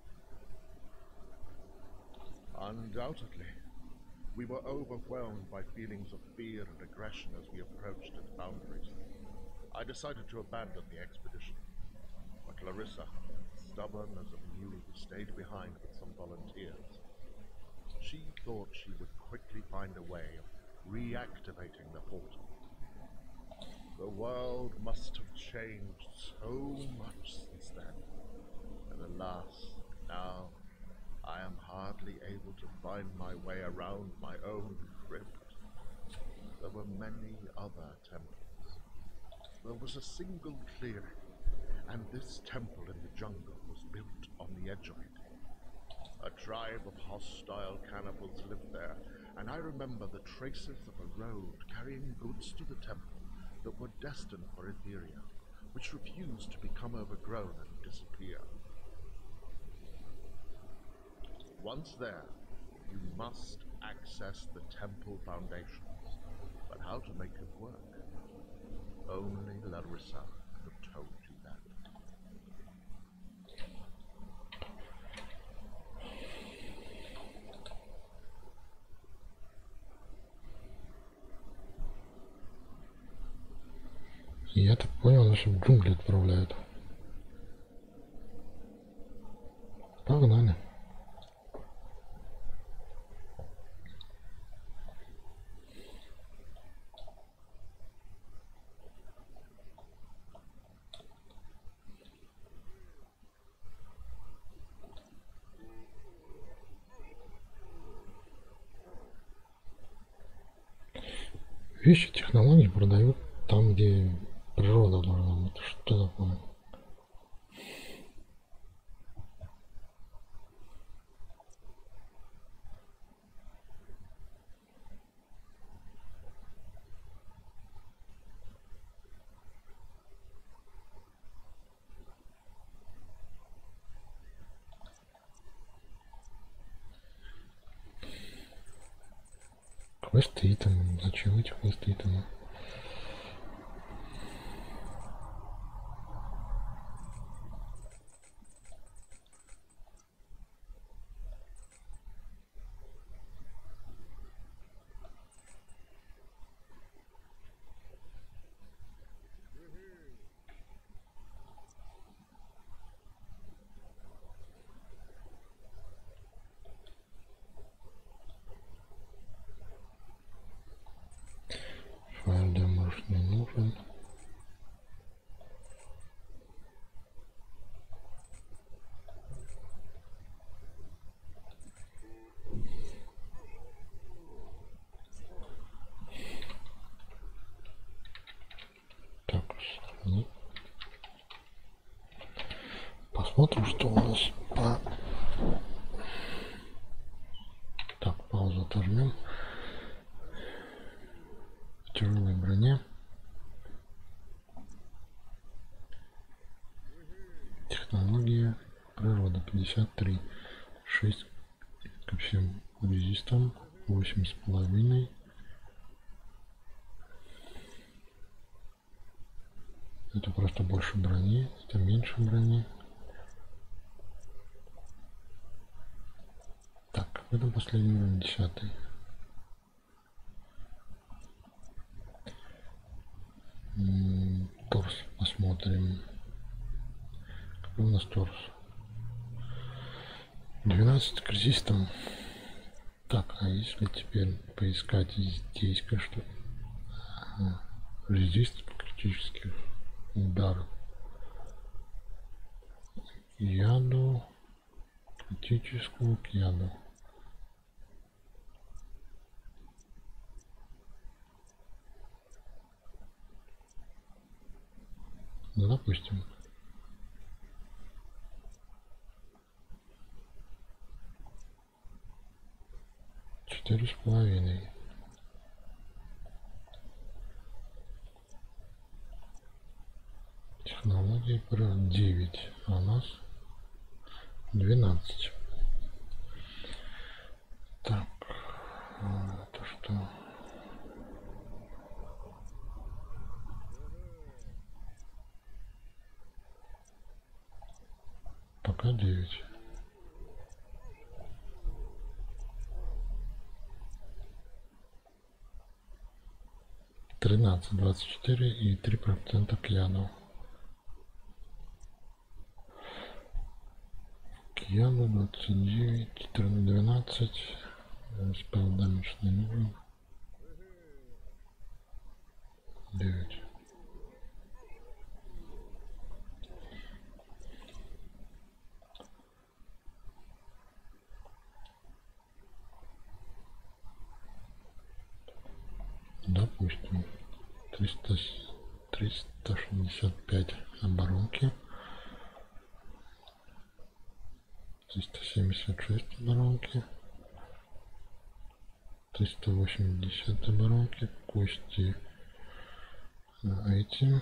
Undoubtedly, we were overwhelmed by feelings of fear and aggression as we approached its boundaries. I decided to abandon the expedition, but Larissa, stubborn as a mule, stayed behind with some volunteers. She thought she would quickly find a way of reactivating the portal. The world must have changed so much since then, and alas, now I am hardly able to find my way around my own crypt. There were many other temples. There was a single clearing, and this temple in the jungle was built on the edge of it. A tribe of hostile cannibals lived there, and I remember the traces of a road carrying goods to the temple that were destined for Etheria, which refused to become overgrown and disappear. Once there, you must access the temple foundations, but how to make it work? Only Larissa could have told you that. Я так понял, нас в джунгли отправляют. Погнали. Вещи, технологии продают там, где природа должна быть. Что такое? Квесты там, зачем эти квесты там? Файл демош не нужен. Так, сохранить. Посмотрим, что у нас по... Так, паузу отожмем. Тяжелой броне. Технология природа пятьдесят три. шесть ко всем резистам. восемь с половиной. Это просто больше брони. Это меньше брони. Так, в этом последний уровень десятый. Торс посмотрим. Какой у нас торс? двенадцать к резистам. Так, а если теперь поискать здесь, конечно, резист критических ударов. К яду. Критического к яду. Ну, допустим. Четыре с половиной. Технологии про девять, а у нас двенадцать. Так, это что? Пока девять. тринадцать, двадцать четыре и три процента к яду. К яду двадцать девять, четырнадцать, двенадцать. Спел дамидж не нужен. девять. Допустим, триста, триста шестьдесят пять оборонки, триста семьдесят шесть оборонки, триста восемьдесят оборонки, кости эти.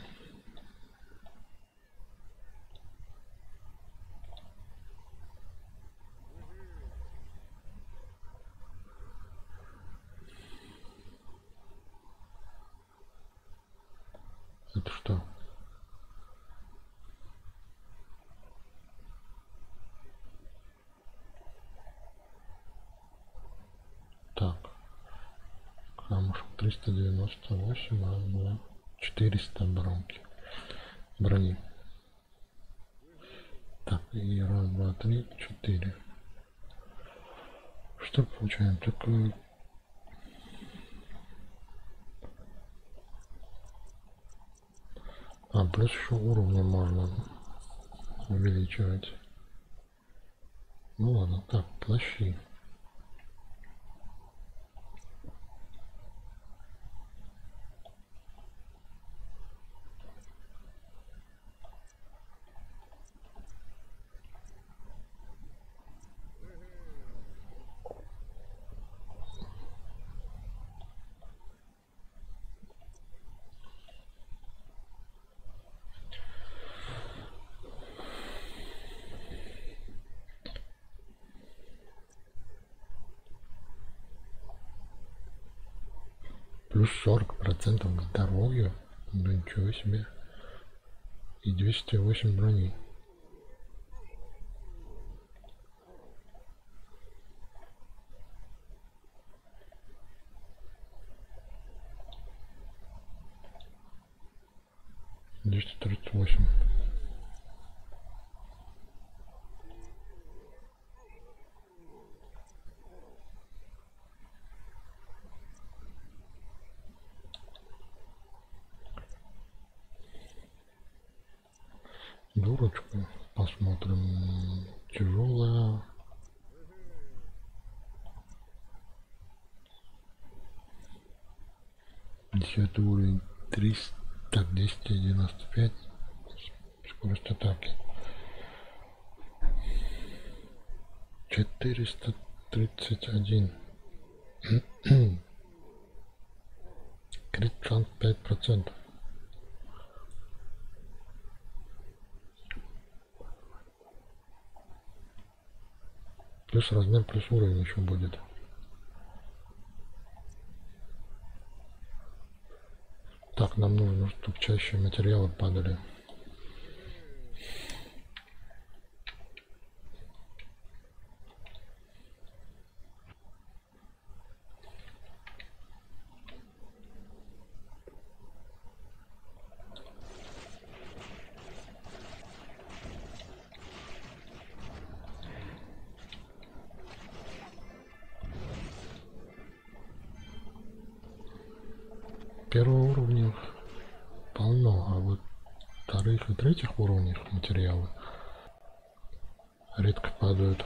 Это что? Так. Камушек триста девяносто восемь, а было четыреста оборонки. Брони. Так, и раз, два, три, четыре. Что получаем? Такой... А, плюс еще уровни можно увеличивать. Ну ладно, так, плащи. Плюс сорок процентов к здоровью. Да ничего себе. И двести восемь брони. двести тридцать восемь. Дурочку посмотрим. Тяжелая. десятый уровень. триста. Так, двести девяносто пять. Скорость атаки. четыреста тридцать один. Крит шанс пять процентов. Плюс размер, плюс уровень еще будет. Так, нам нужно, чтобы чаще материалы падали. Первого уровня полно, а вот вторых и третьих уровней материалы редко падают.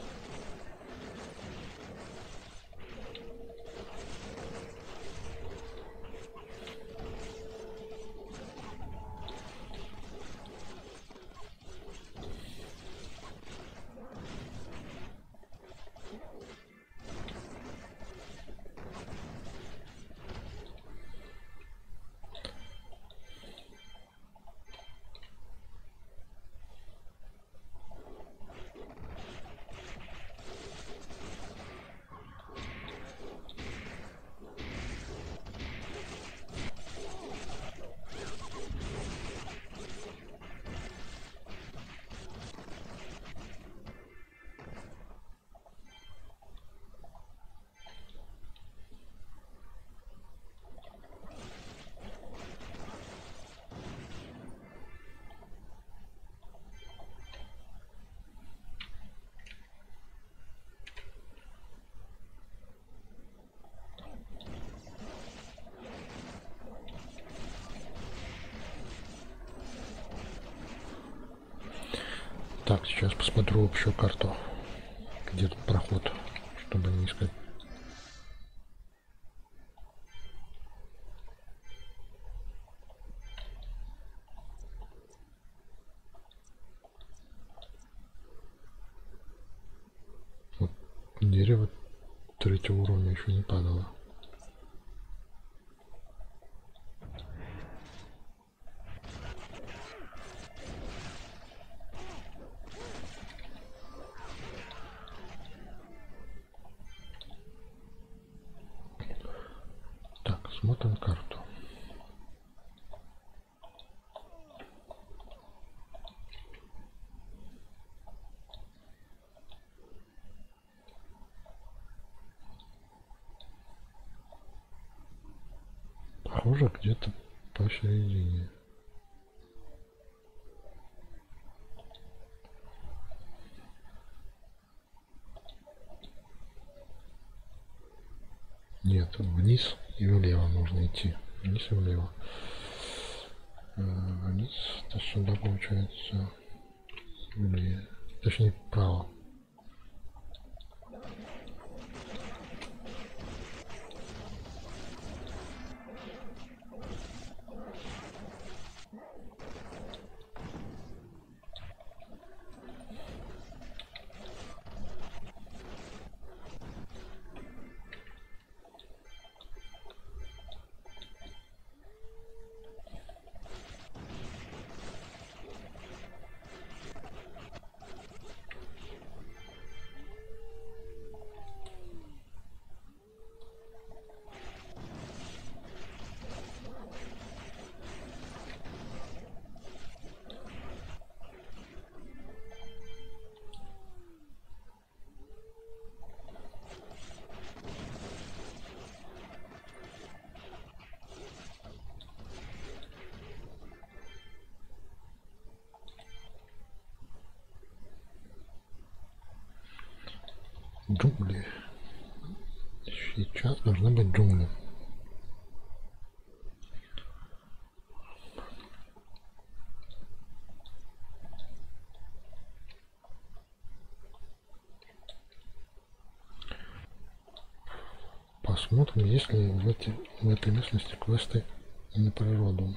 Так, сейчас посмотрю общую карту, где тут проход, чтобы не искать. Вот дерево третьего уровня еще не падала. Так, смотрим карту. Похоже, где-то посередине. Нет, вниз и влево нужно идти. Вниз и влево. А, вниз, то сюда получается. Влево. Точнее, вправо. Джунгли. Сейчас должны быть джунгли. Посмотрим, есть ли в, эти, в этой местности квесты на природу.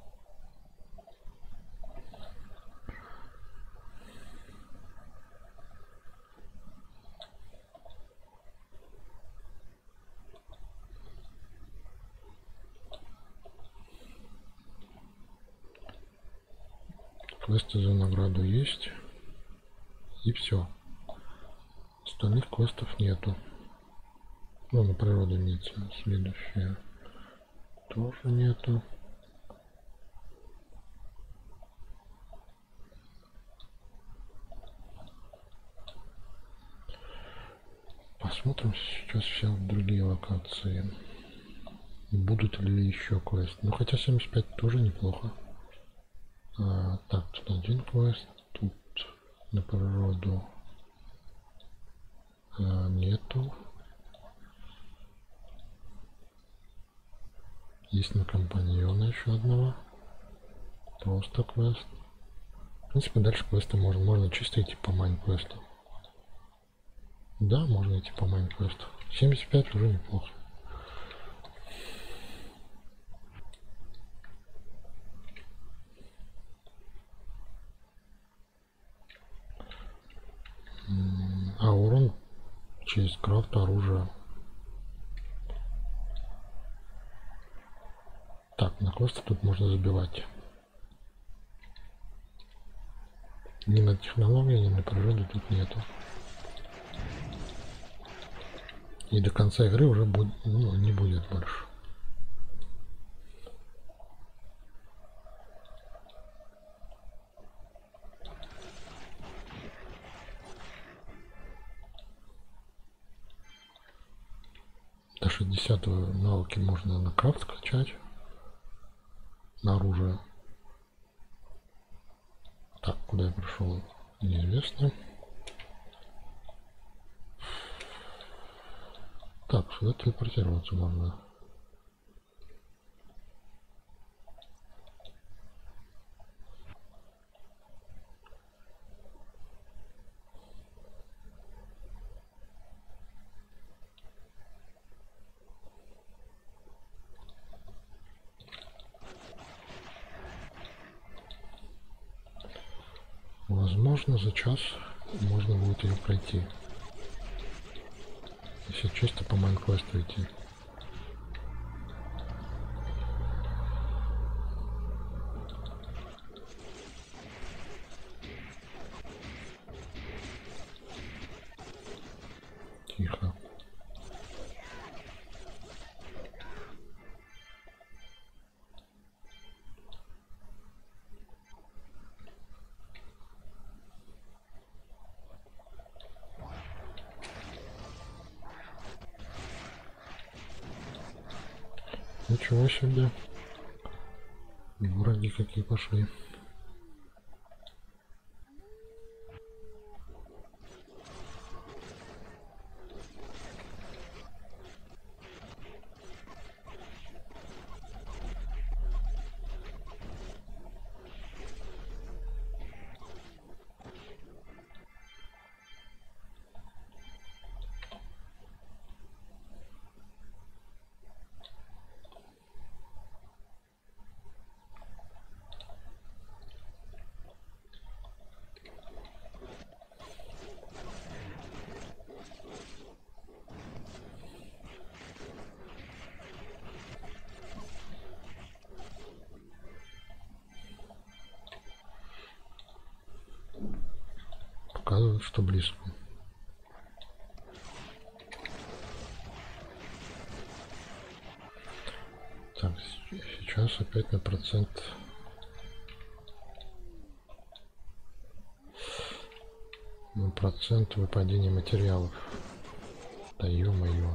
Квесты за награду есть. И все. Остальных квестов нету. Ну, на природу имеется. Следующее. Тоже нету. Посмотрим сейчас все другие локации. Будут ли еще квесты. Ну, хотя семьдесят пять тоже неплохо. А, так, тут один квест, тут на природу а, нету. Есть на компаньона еще одного. Просто квест. В принципе, дальше квесты можно. Можно чисто идти по майн-квесту. Да, можно идти по майн-квесту. семьдесят пять уже неплохо. А урон через крафт оружия. Так, на квесты тут можно забивать. Ни на технологии, ни на природу тут нету. И до конца игры уже будет, ну, не будет больше. До шестидесятого навыки можно на крафт качать. На оружие. Так, куда я пришел, неизвестно. Так, сюда телепортироваться можно. Возможно, за час можно будет ее пройти. Если чисто по Майнквесту идти. Тихо. Ничего себе. Враги какие пошли. Показывает, что близко. Так, сейчас опять на процент. На процент выпадения материалов. Да ё-моё.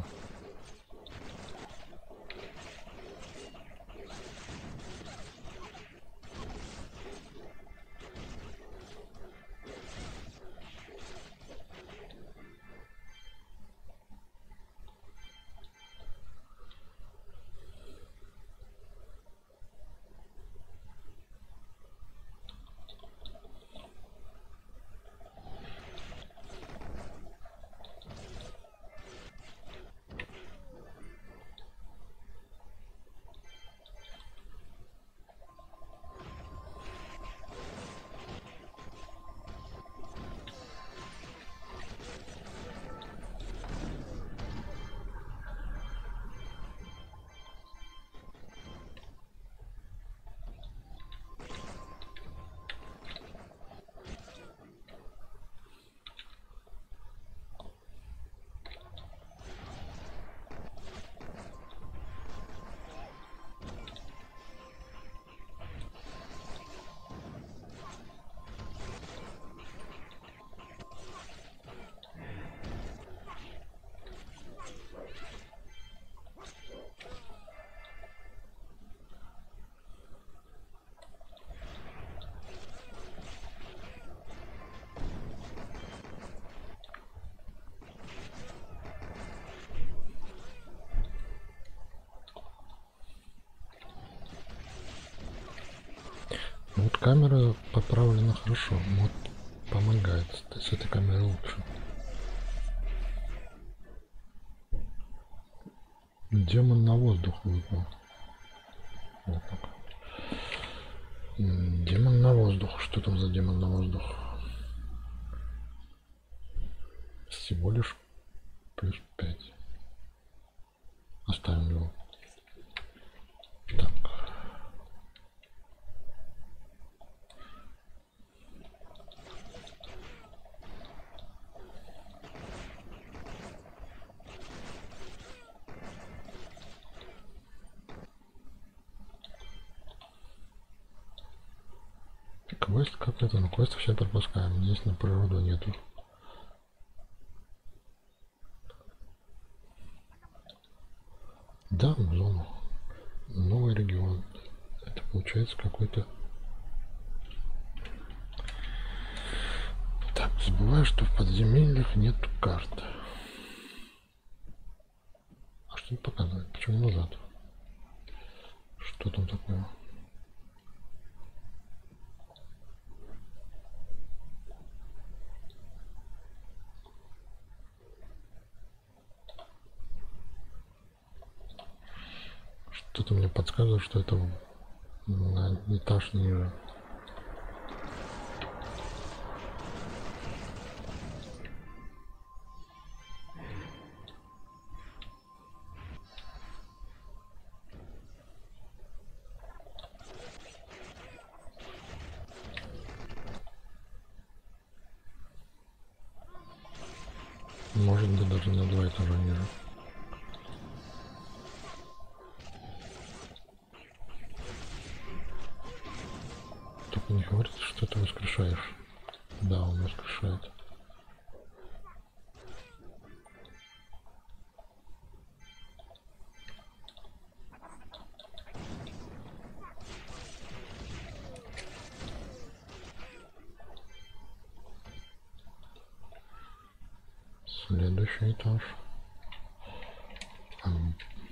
Вот камера поправлена хорошо, мод помогает, с этой камерой лучше. Демон на воздух выпал. Вот так. Демон на воздух. Что там за демон на воздух? Всего лишь плюс пять. Оставим его. Так. Квест как это? Ну квест все пропускаем. Здесь на природу нету. Да, в зону. Новый регион. Это получается какой-то... Так, забываю, что в подземельях нет карты. А что это показывает? Почему назад? Что там такое? Что-то мне подсказывает, что это на этаж ниже. Может быть даже на два этажа ниже. Только не говорит, что ты воскрешаешь. Да, он воскрешает. Следующий этаж. Ам.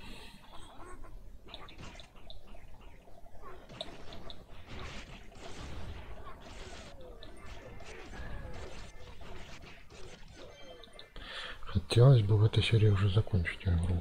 Хотелось бы в этой серии уже закончить игру.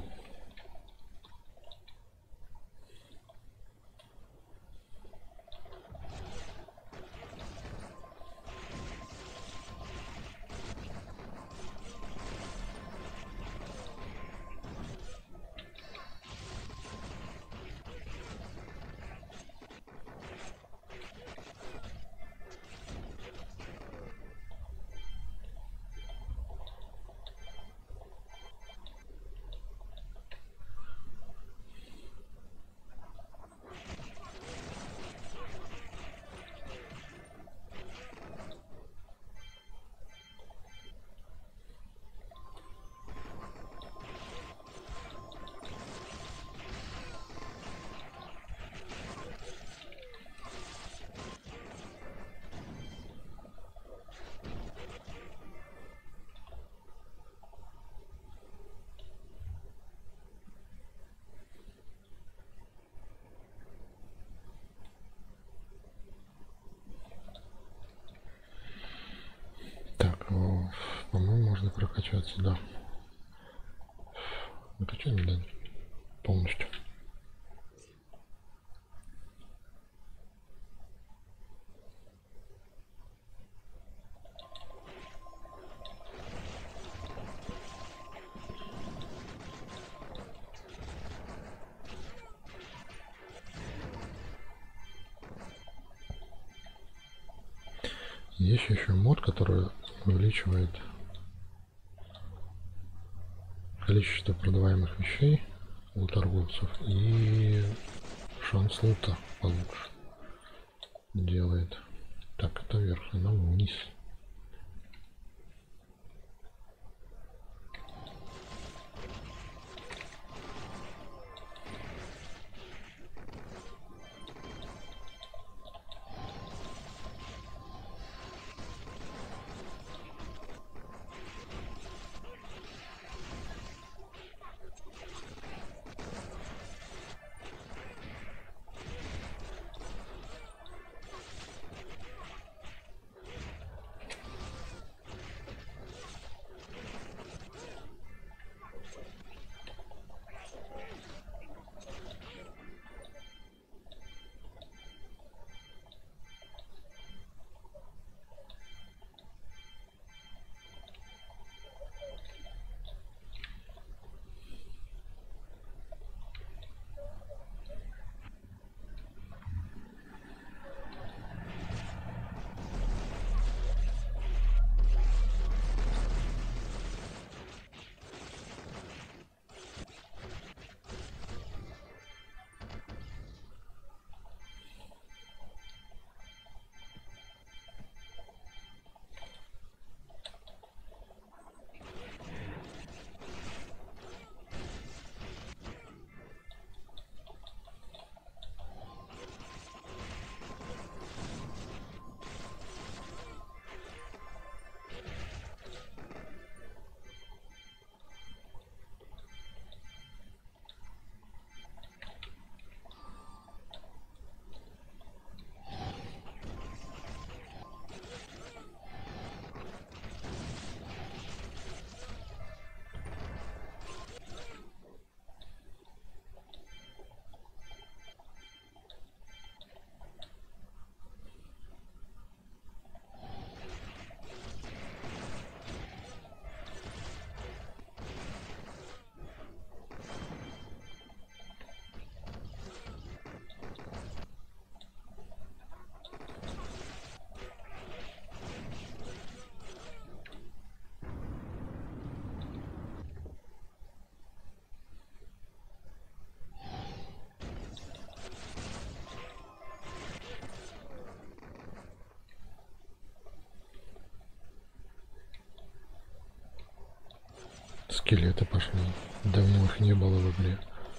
Так, по-моему, можно прокачаться, да. Накачаем, да, полностью. Есть еще мод, который увеличивает количество продаваемых вещей у торговцев и шанс лута получше делает. Так, это вверх, а нам вниз. Скелеты пошли. Давно их не было в игре.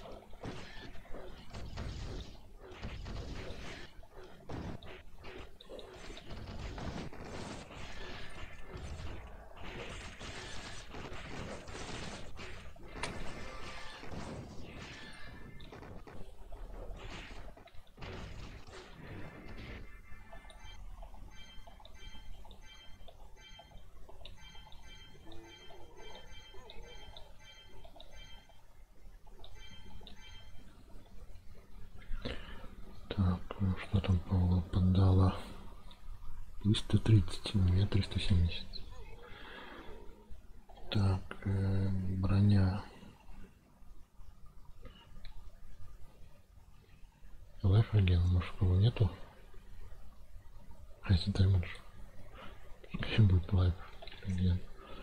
Так, ну что там Павла поддала? триста тридцать, у меня триста семьдесят. Так, э, броня. Лайф агент, может, кого нету? Хайси даймидж. Пускай будет лайф агент.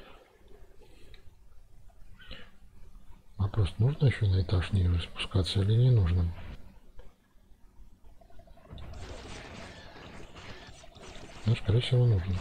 Вопрос, нужно еще на этаж ниже спускаться или не нужно? Ну, скорее всего, нужно.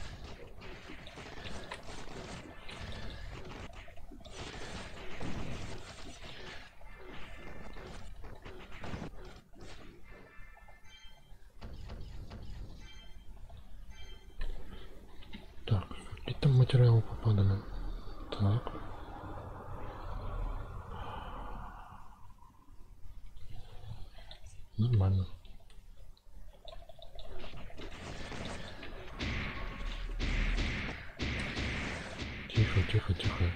Так, какие там материалы попадали? Так. Нормально. Тихо, тихо, тихо.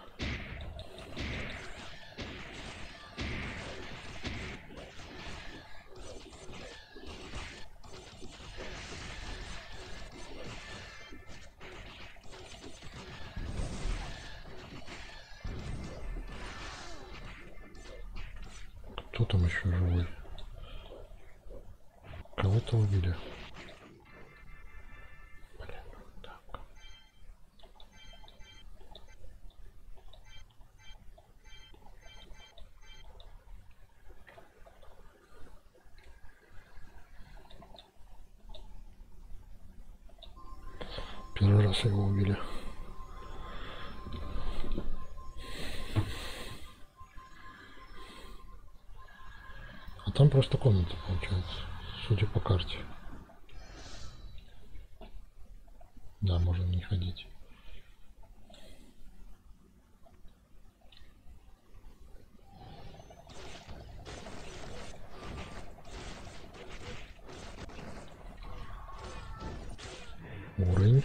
Кто там еще живой? Кого-то убили. Блин, так. Первый раз его убили. А там просто комната получается, судя по карте. Да, можно не ходить. Уровень.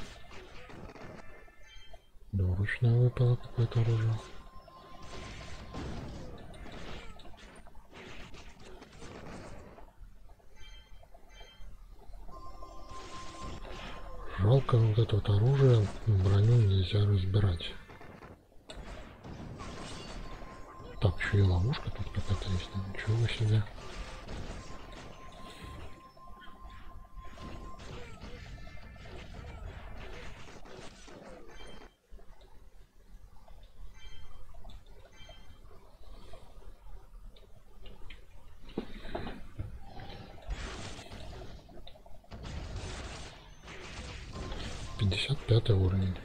Двуручное выпало какое-то оружие. Жалко, вот это вот оружие, броню нельзя разбирать. Так, еще и ловушка тут какая-то есть. Ничего себе. пятьдесят пятый уровень.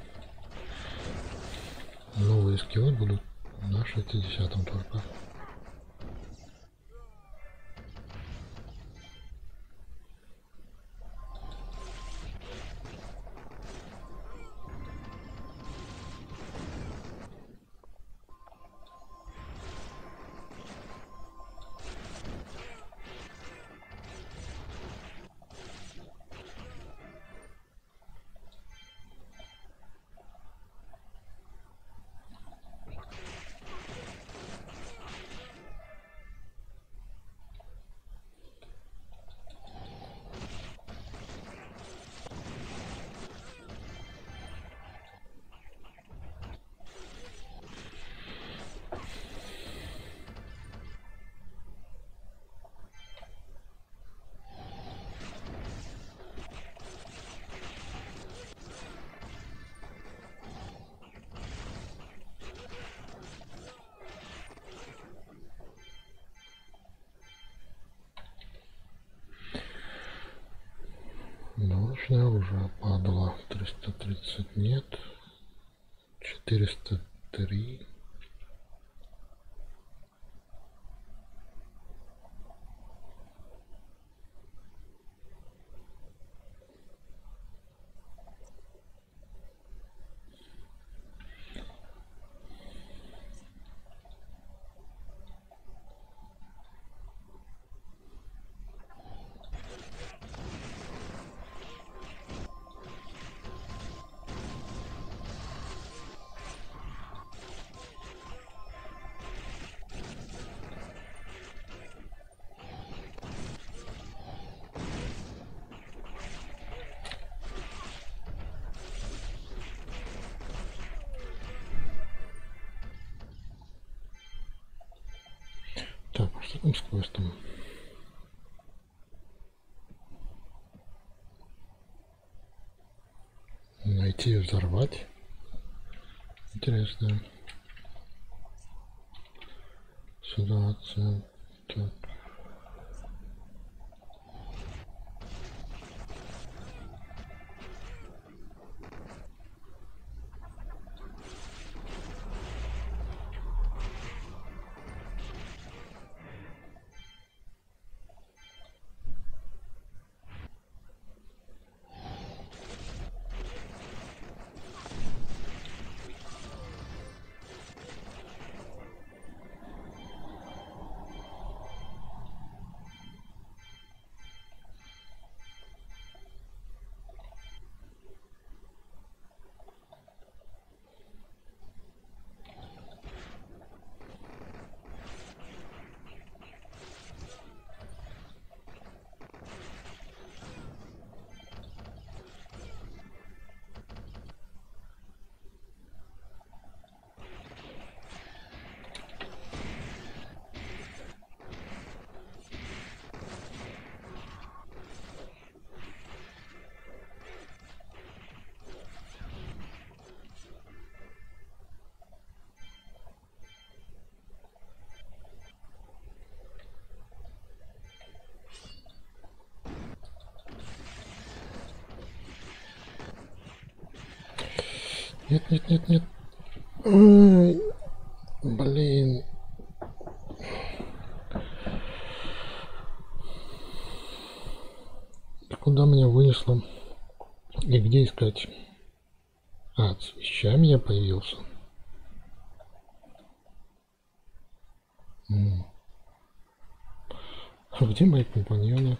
Новые скиллы будут на шестидесятом только. Научное оружие падало. триста тридцать нет. четыреста три. Так, что там с квестом? Найти и взорвать. Интересно. Ситуация. Так. Нет, нет, нет, нет. Ой, блин. Куда меня вынесло? И где искать? А, с вещами я появился. М. А где мои компаньоны?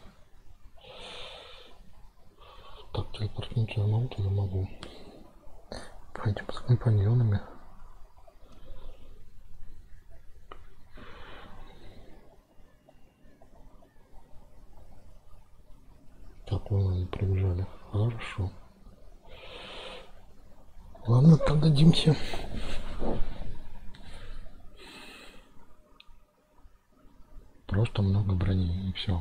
Так, телепортнуться я могу, то я могу. Пойдем с компаньонами. Так, вон они прибежали. Хорошо. Ладно, поддадимся. Просто много брони и все.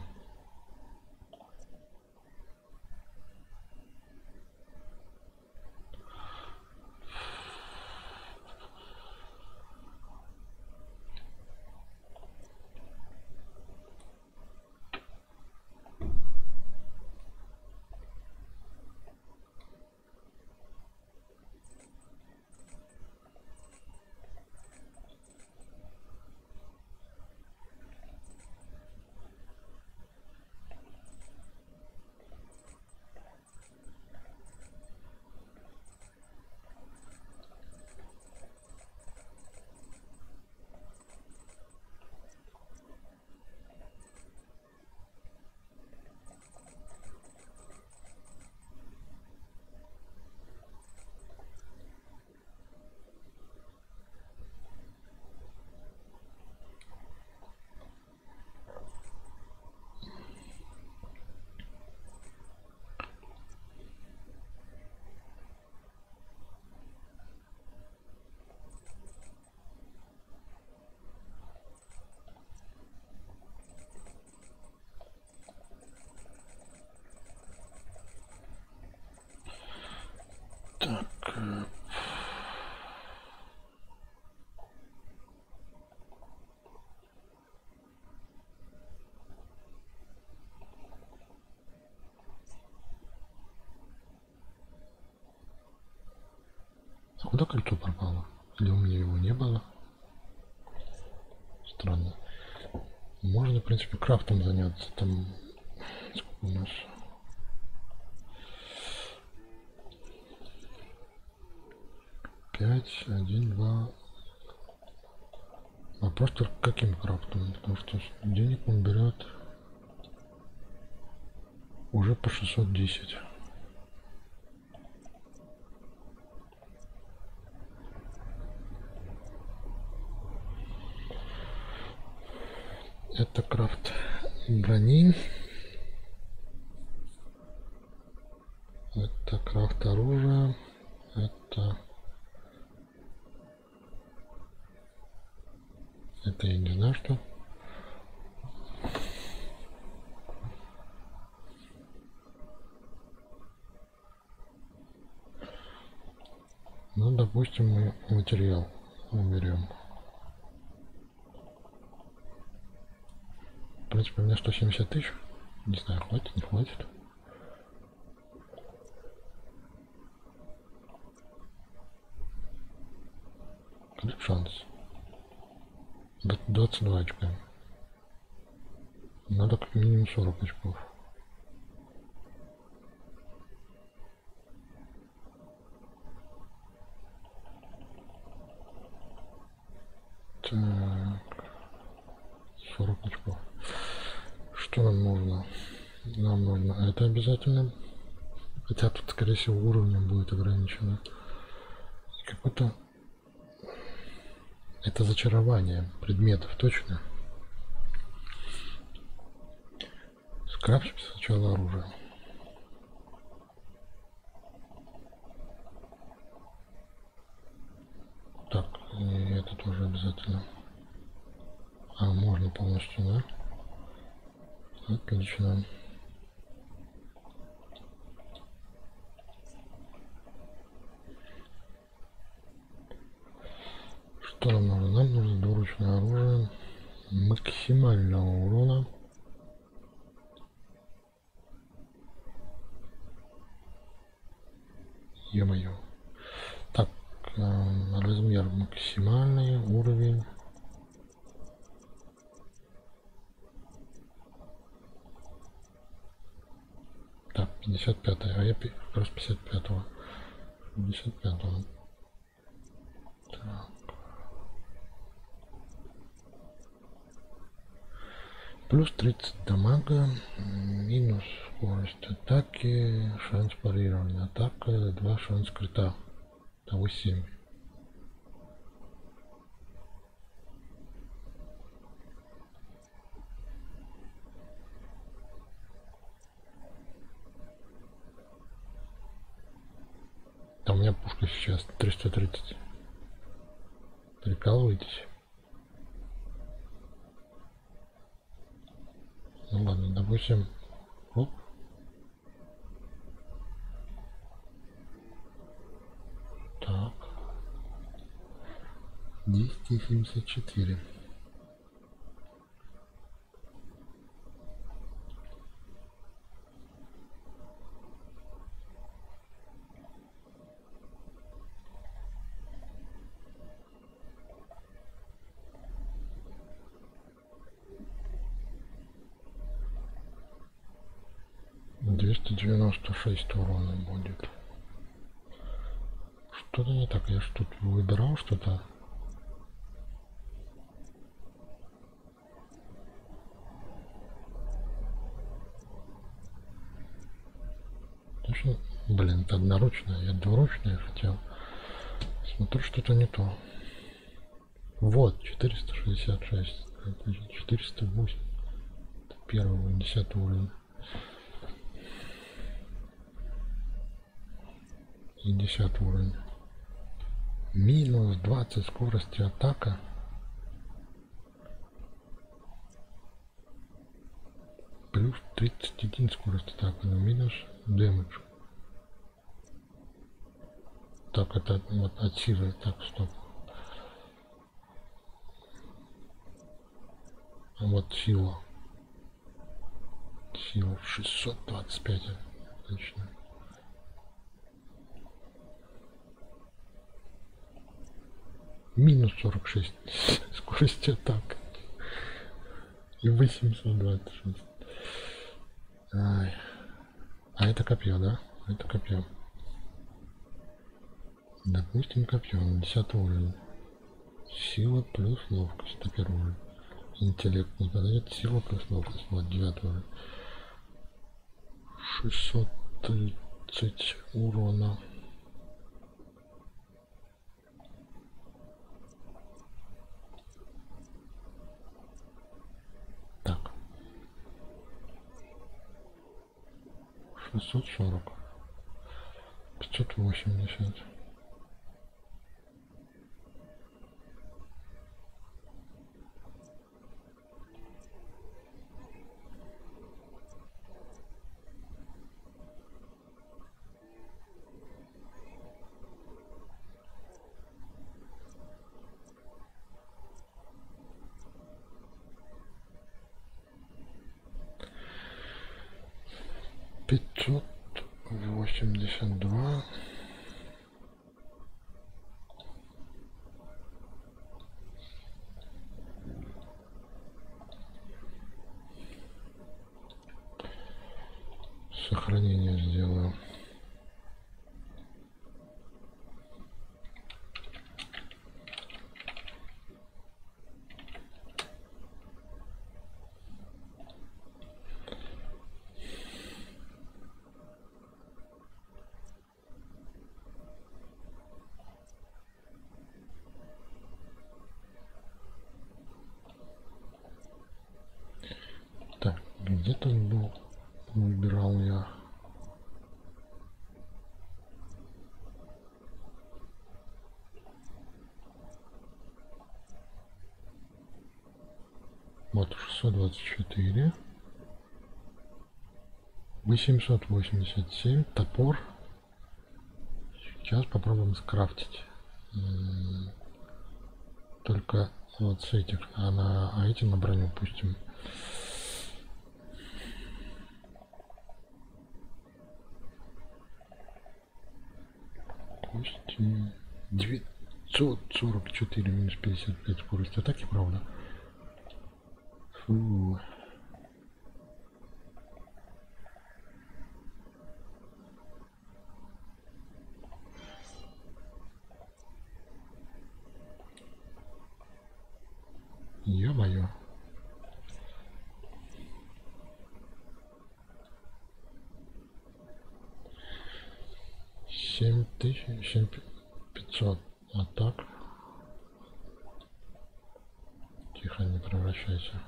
Так. А куда кольцо пропало? Или у меня его не было? Странно. Можно, в принципе, крафтом заняться. Там сколько у нас? Пять, один, два. Вопрос только каким крафтом, потому что денег он берет уже по шестьсот десять. Это крафт брони. Это крафт оружия. Это... Это я не знаю что. Ну, допустим, мы материал уберем. В принципе, у меня сто семьдесят тысяч. Не знаю, хватит, не хватит. Какой шанс? двадцать два очка. Надо как минимум сорок очков. Так. сорок очков. Что нам нужно? Нам нужно это обязательно. Хотя тут, скорее всего, уровнем будет ограничено. Какой-то... Это зачарование предметов, точно. Скрафтим сначала оружие. Так, и это тоже обязательно. А, можно полностью, да? Отлично. Что нам нужно? Нам нужно двуручное оружие максимального урона. Ё-моё. Так, э, размер максимальный, уровень. Так, пятьдесят пятый, а я как раз пятьдесят пятого. пятьдесят пятого. Так. Плюс тридцать дамага, минус скорость атаки, шанс парирования, атака, два шанс крита, того семь. Да, у меня пушка сейчас триста тридцать. Прикалываетесь? Ну ладно, допустим, оп. Так. двести семьдесят четыре. двести девяносто шесть урона будет. Что-то не так. Я ж тут выбирал что-то. Точно? Блин, это одноручное. Я двуручное хотел. Смотрю, что-то не то. Вот, четыреста шестьдесят шесть. четыреста восемь. Это первый, десятый уровень. И десятый уровень. Минус двадцать скорости атака. Плюс тридцать один скорость атаки, но минус дэмэдж. Так, это вот от силы. Так, стоп. А вот сила. Сила шестьсот двадцать пять. Отлично. Минус сорок шесть скорость атак. И восемьсот двадцать шесть. Ай. А это копье, да? Это копье. Допустим, копье на десятый уровень. Сила плюс ловкость. Это первый уровень. Интеллект не подойдет. Сила плюс ловкость. Вот девятый уровень. шестьсот тридцать урона. Так. шестьсот сорок. пятьсот восемьдесят. пятьсот восемьдесят два. Сохранение сделаю. Так, где-то был, выбирал я. Вот шестьсот двадцать четыре. восемьсот восемьдесят семь. Топор. Сейчас попробуем скрафтить. Только вот с этих, а, на, а эти на броню пустим. Пустим девятьсот сорок четыре минус пятьдесят пять скорость атаки, правда? Фу. Ё-моё. семь тысяч, семь пятьсот атак. Тихо, не превращайся.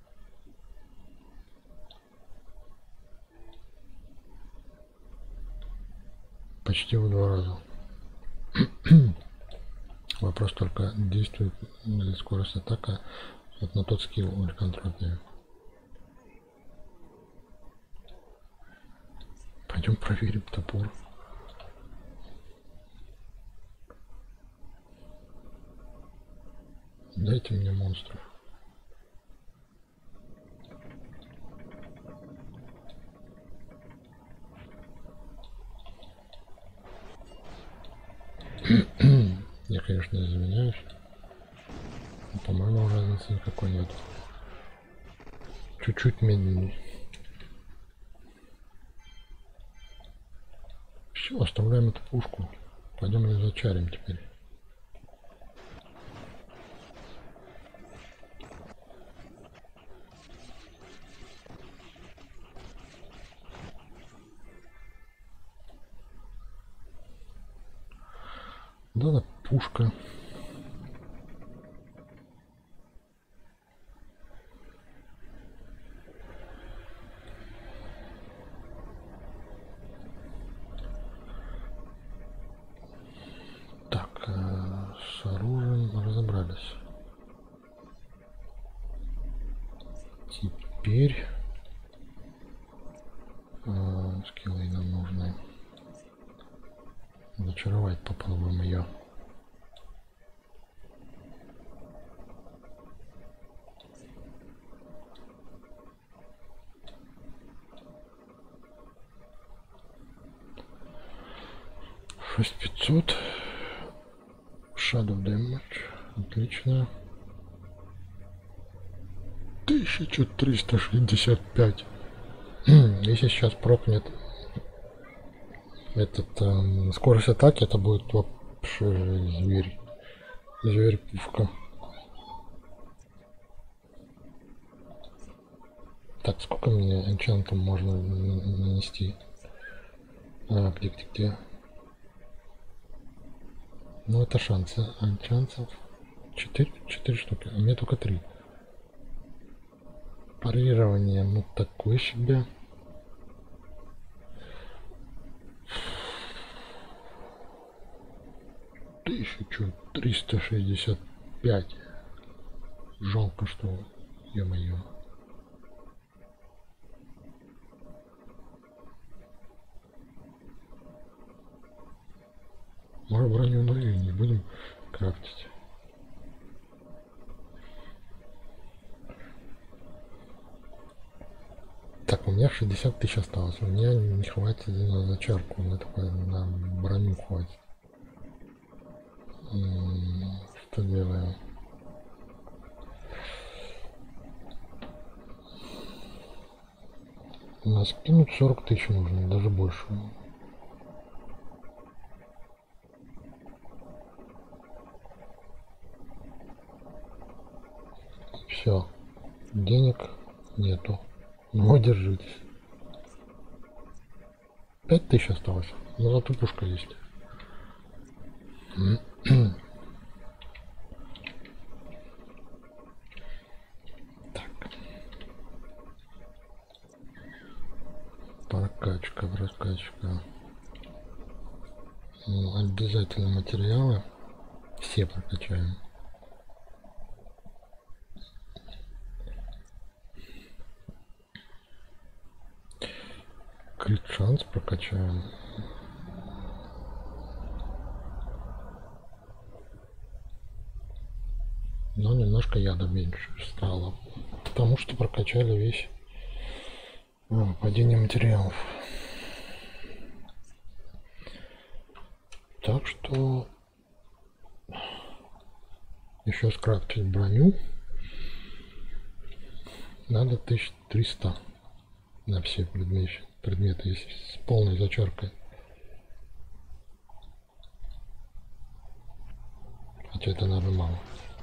Почти в два раза. Вопрос только, действует ли скорость атака вот на тот скилл или контроль. Пойдем проверим топор. Дайте мне монстров. Я, конечно, извиняюсь. Но, по-моему, разницы никакой нет. Чуть-чуть медленнее. Все, оставляем эту пушку. Пойдем ее зачарим теперь. Да-да, пушка. Так, э, с оружием разобрались. Теперь э, скиллы нам нужны. Зачаровать попробуем ее. шесть пятьсот. Shadow damage. Отлично. тысяча триста шестьдесят пять. Если сейчас прокнет этот эм, скорость атаки, это будет вообще зверь. Зверь-пушка. Так, сколько мне энчантом можно нанести? А, где, где, где? Ну, это шансы. Энчантов четыре, четыре штуки. А мне только три. Парирование, ну, такое себе. тысяча триста шестьдесят пять. Жалко, что, ё-моё. Может, броню не будем крафтить. Так, у меня шестьдесят тысяч осталось. У меня не хватит на зачарку. На, такой, на броню хватит. М-м, что делаем? У нас кинуть сорок тысяч нужно, даже больше. Все. Денег нету. Ну, держитесь. Пять тысяч осталось. Но зато пушка есть. Так. Прокачка, прокачка. Ну, обязательно материалы. Все прокачаем. Крит шанс прокачаем. Но немножко яда меньше стало. Потому что прокачали весь а, падение материалов. Так что еще скрафтить броню. Надо тысяча триста на все предметы. Предметы есть с полной зачеркой. Хотя это, наверное, мало.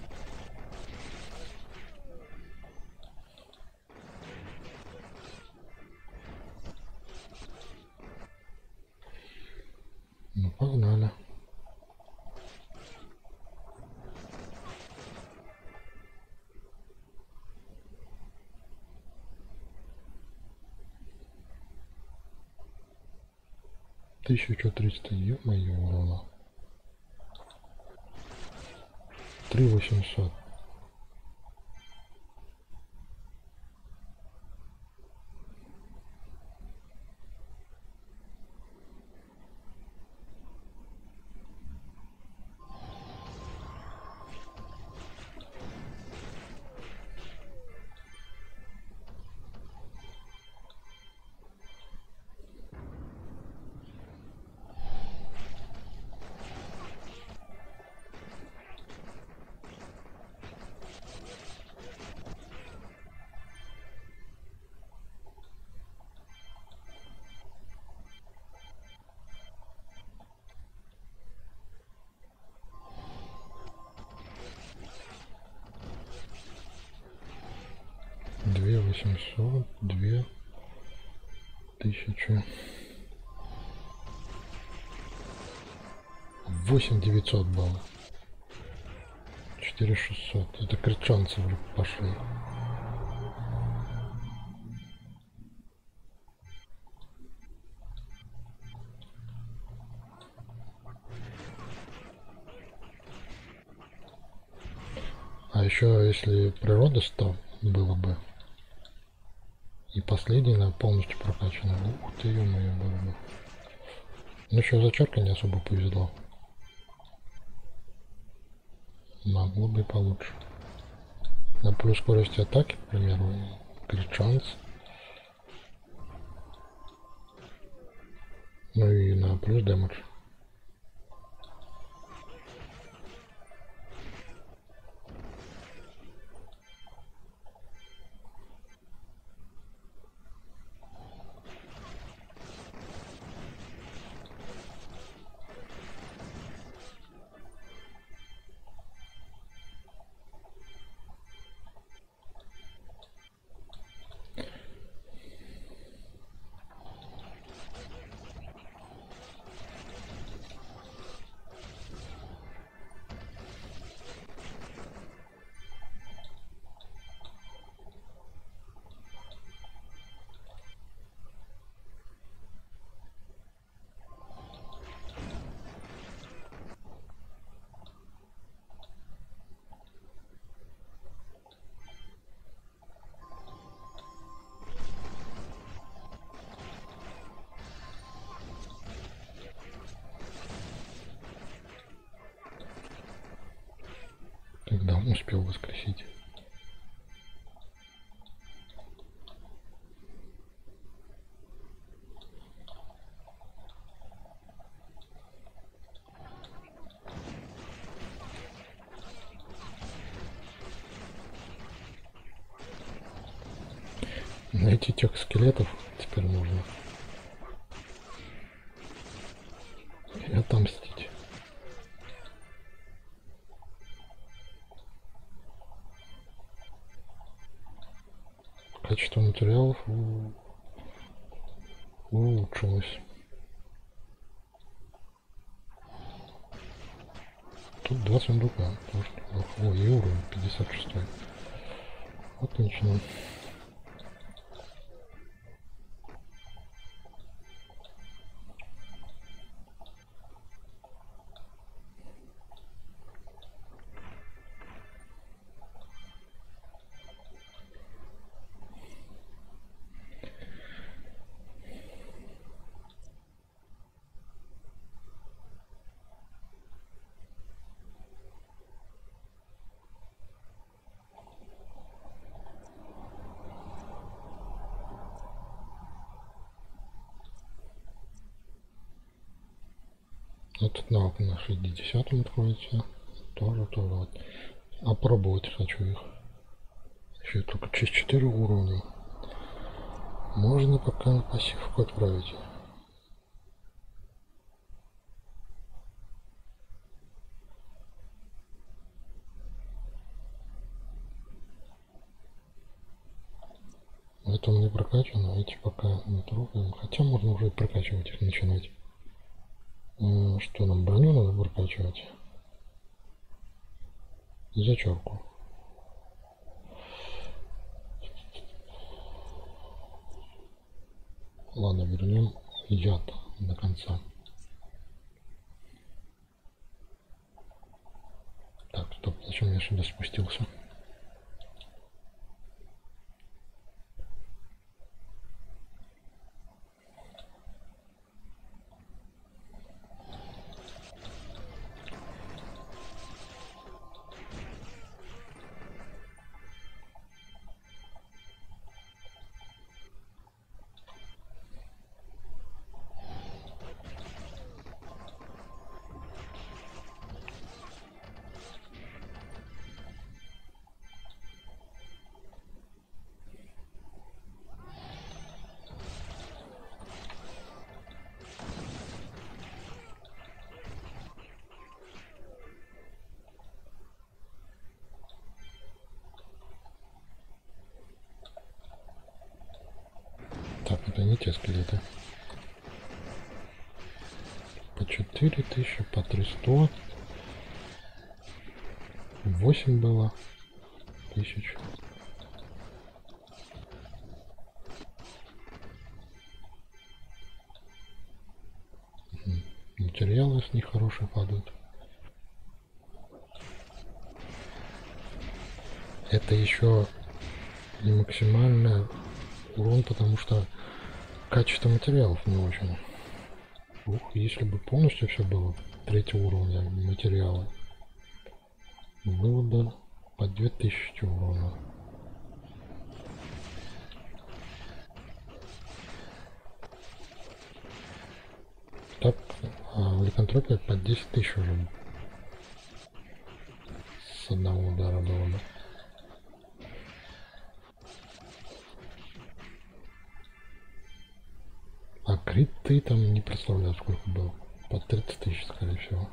Ну, погнали. тысяча триста, ё-моё, урона. три восемьсот. две восемьсот, две тысячи. восемь девятьсот было. четыре шестьсот. Это кричанцы уже пошли. А еще если природа сто было бы. И последний на полностью прокачанный. Ух ты, ё-моё, было бы. Ну еще зачерка не особо повезло. Могло бы и получше. На плюс скорости атаки, к примеру, крит шанс. Ну и на плюс дэмэдж. Да, успел воскресить. Найти тех скелетов теперь можно. И отомстить. Качество материалов улучшилось. Тут два сундука. Тоже неплохо. О, и уровень пятьдесят шесть. Отлично. Этот навык на шестидесятом откроется. Тоже, тоже. Вот. Опробовать хочу их. Еще только через четыре уровня. Можно пока на пассивку отправить. Это у меня прокачано, эти пока не трогаем. Хотя можно уже прокачивать их, начинать. Что нам, броню надо прокачивать? И зачерку. Ладно, вернем яд до конца. Так, стоп, зачем я сюда спустился? Так, это не те скелеты. По четыре тысячи, по триста. восемь было. Тысяч. Материалы с них хорошие падают. Это еще не максимальный урон, потому что качество материалов не очень. Ух, если бы полностью все было третьего уровня материала, было бы по две тысячи урона. Так, а в ликантропии по десять тысяч уже с одного удара было бы. А криты там не представляю, сколько было. По тридцать тысяч, скорее всего.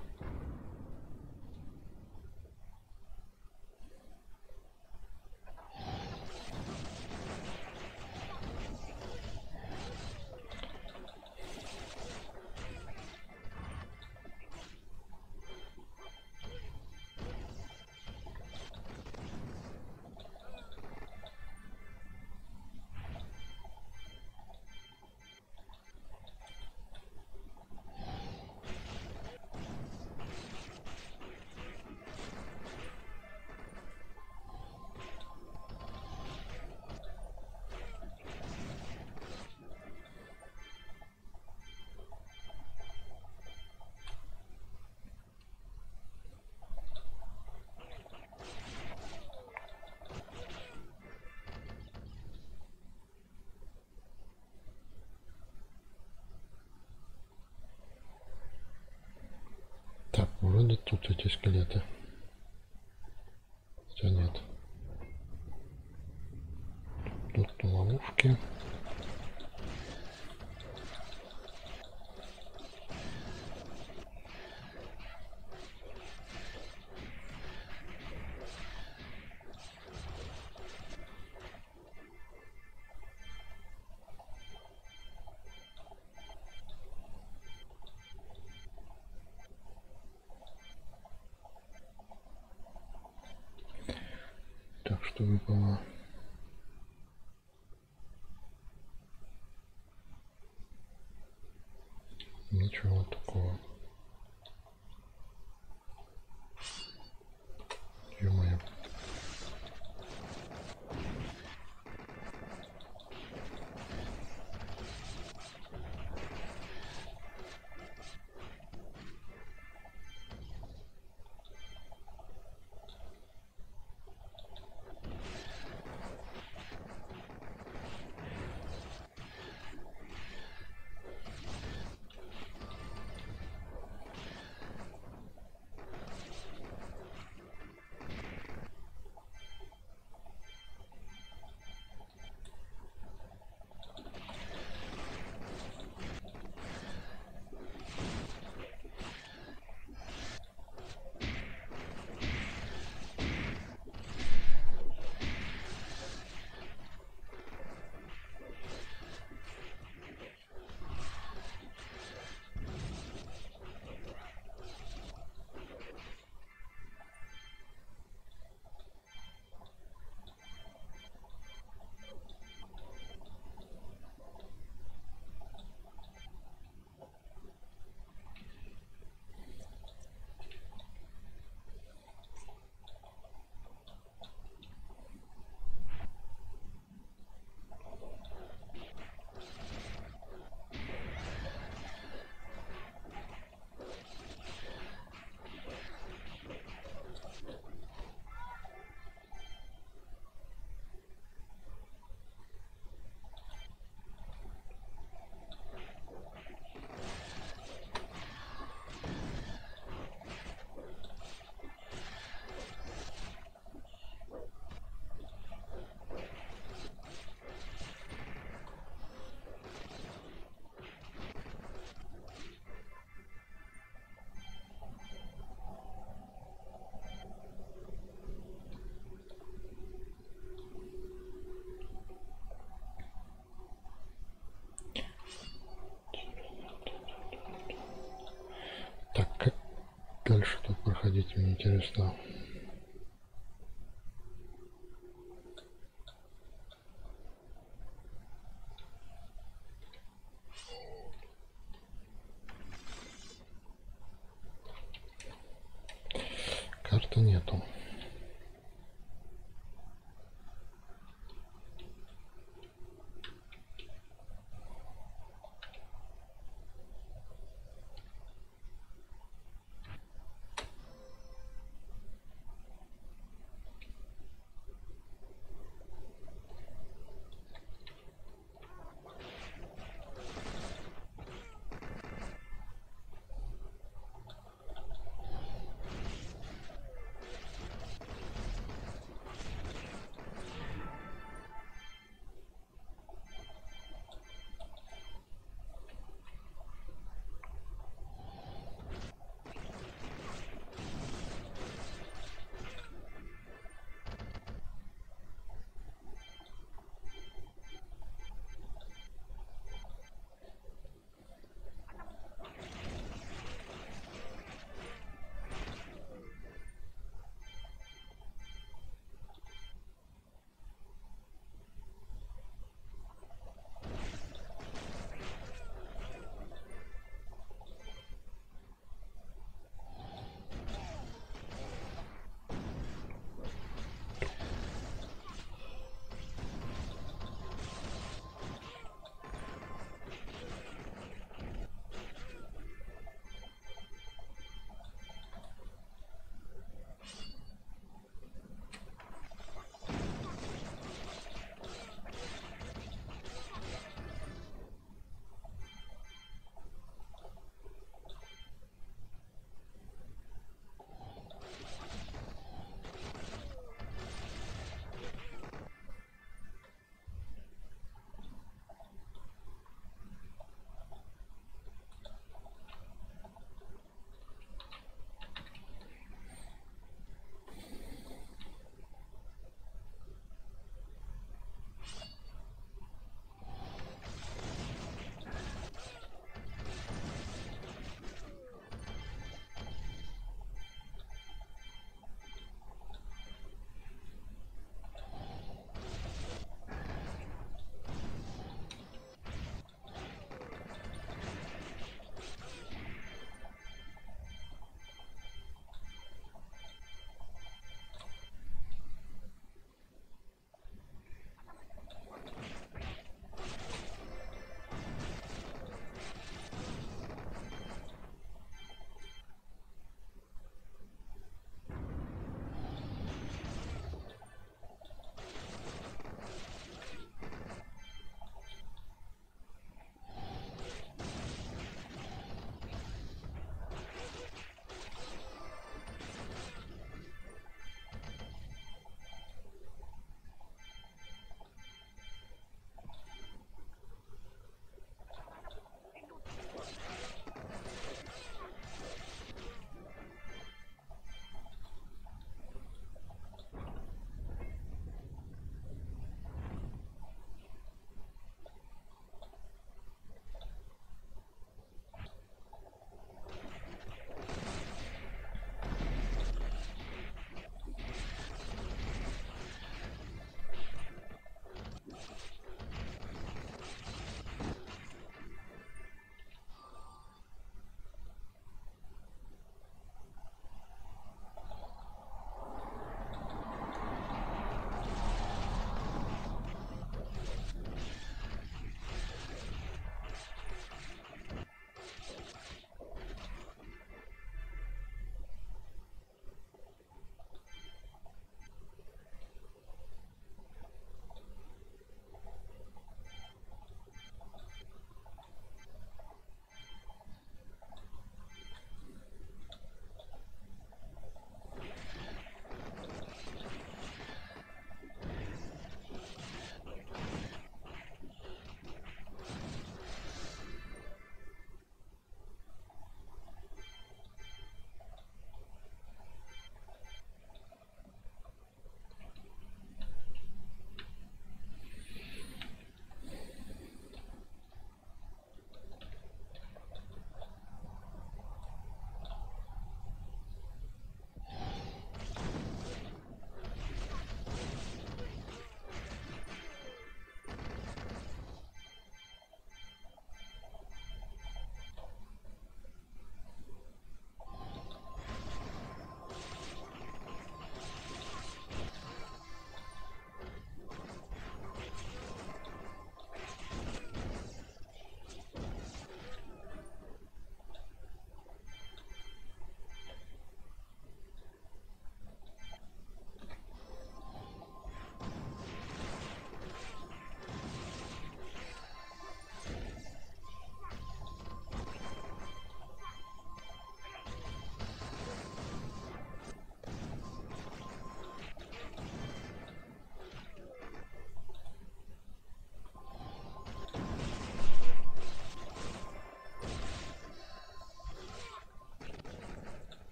Вроде тут эти скелеты. Хотя нет. Тут ловушки. Так что выпало. Ничего такого. Ё-моё. Так, как дальше тут проходить, мне интересно. Карты нету.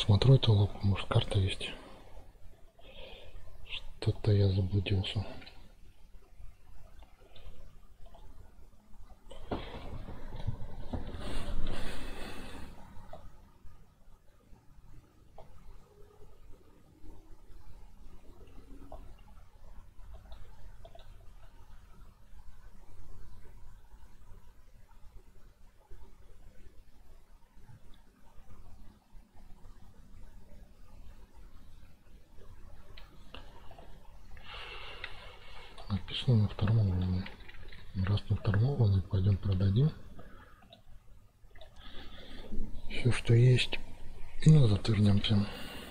Смотрю эту лодку, может карта есть. Что-то я заблудился. Написано на втором уровне. Раз на втором уровне, пойдем продадим все, что есть, и назад вернемся.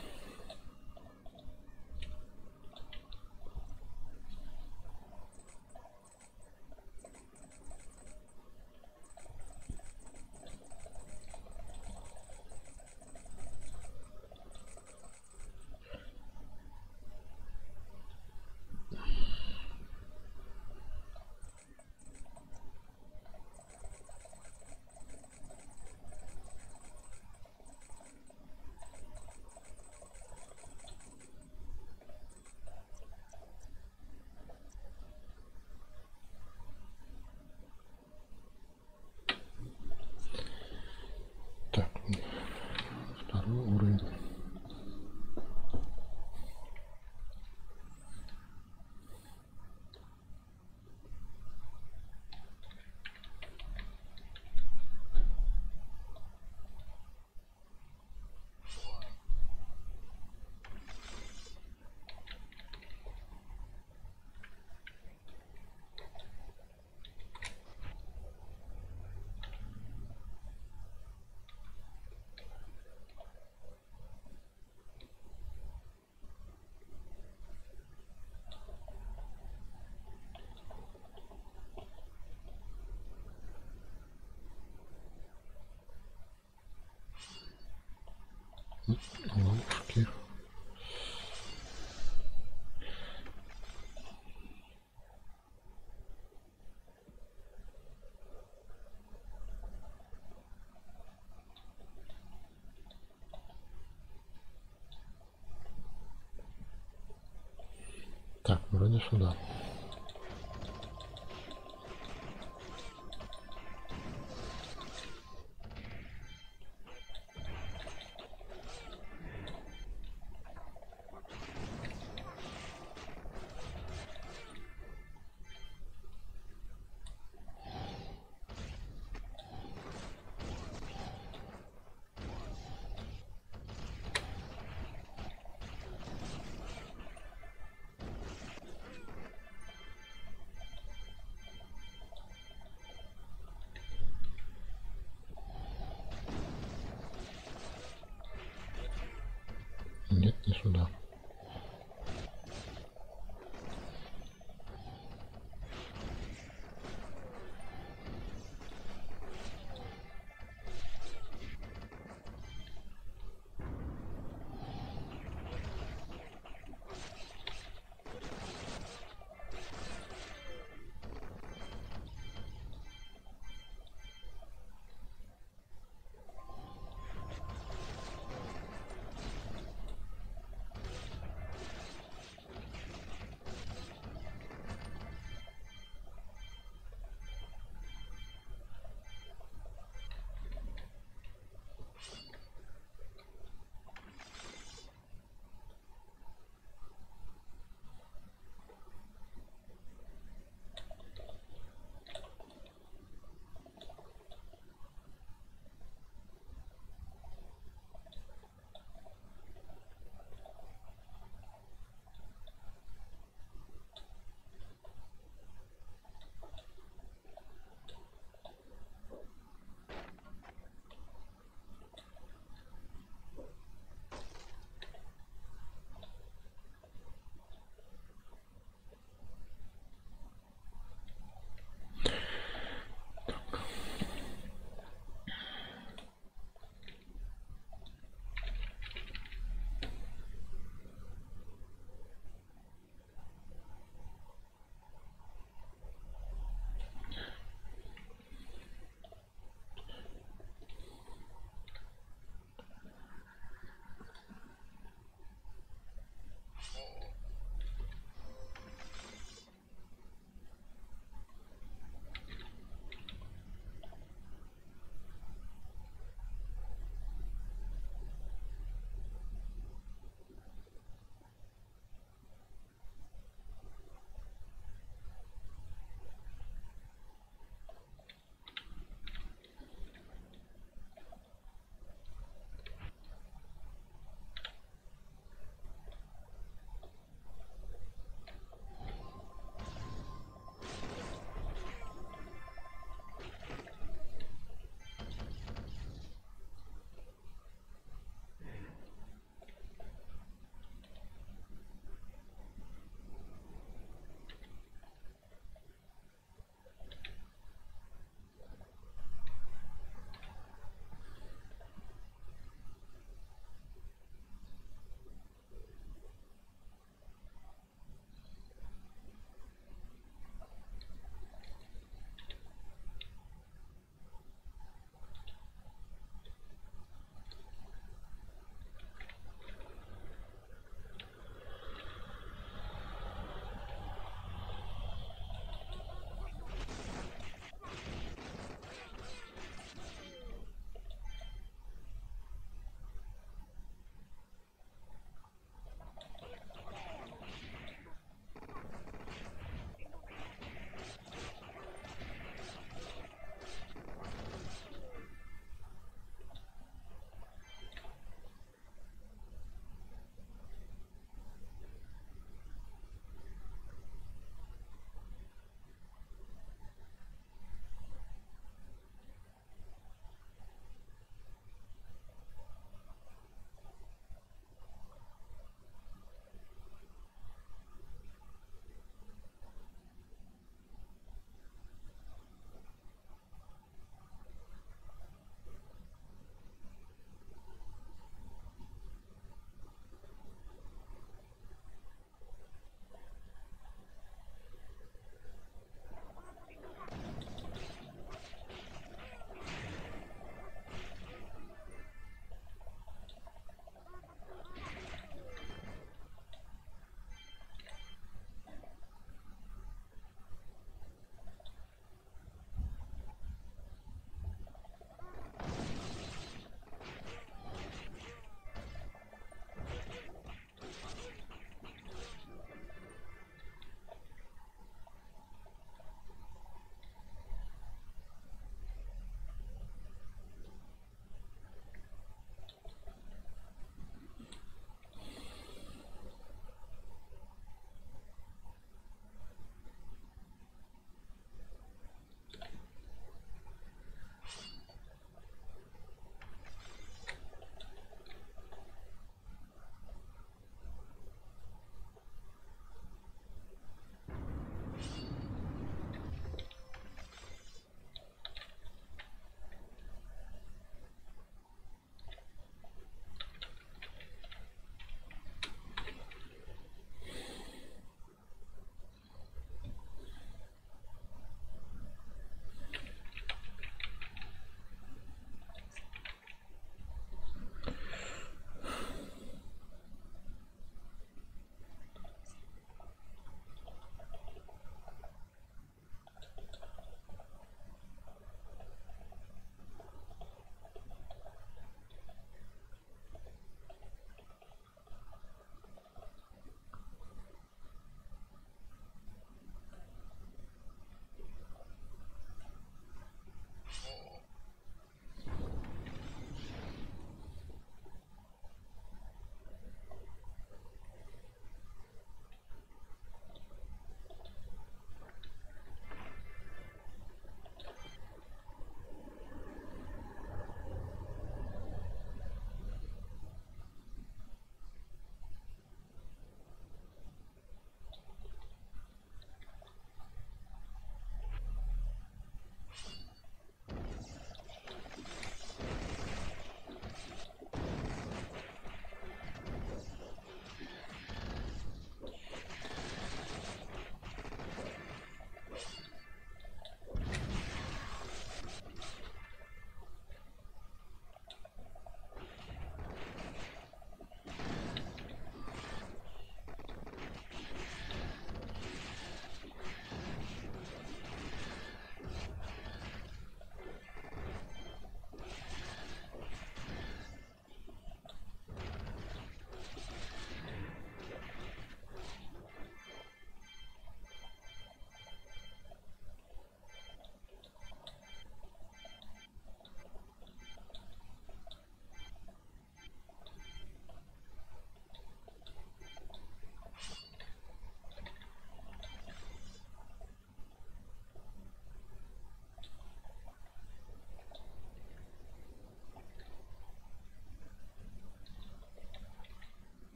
Так, второй уровень. Ловушки. Так, вроде сюда.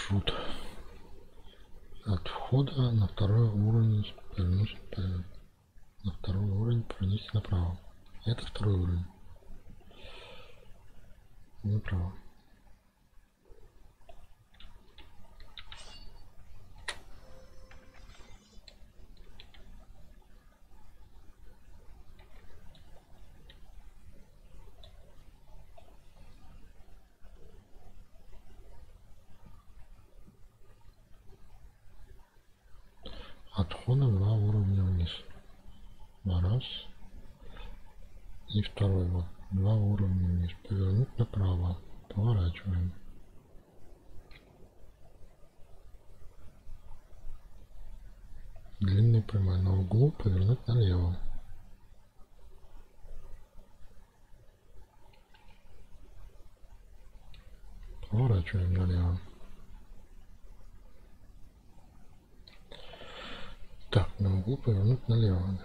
маршрут. От входа на второй уровень повернуть на второй уровень, проникнуть направо. Это второй уровень. Направо. От входа два уровня вниз. Раз. И второй вот. Два уровня вниз. Повернуть направо. Поворачиваем. Длинный прямой. На углу повернуть налево. Поворачиваем налево. Так, на углу повернуть налево.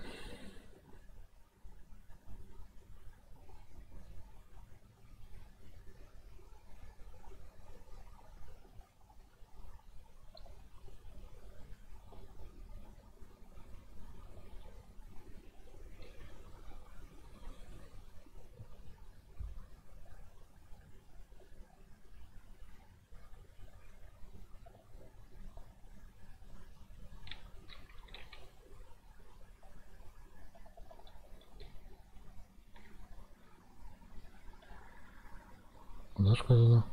Куда сказано?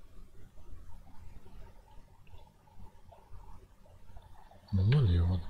Ну, налево.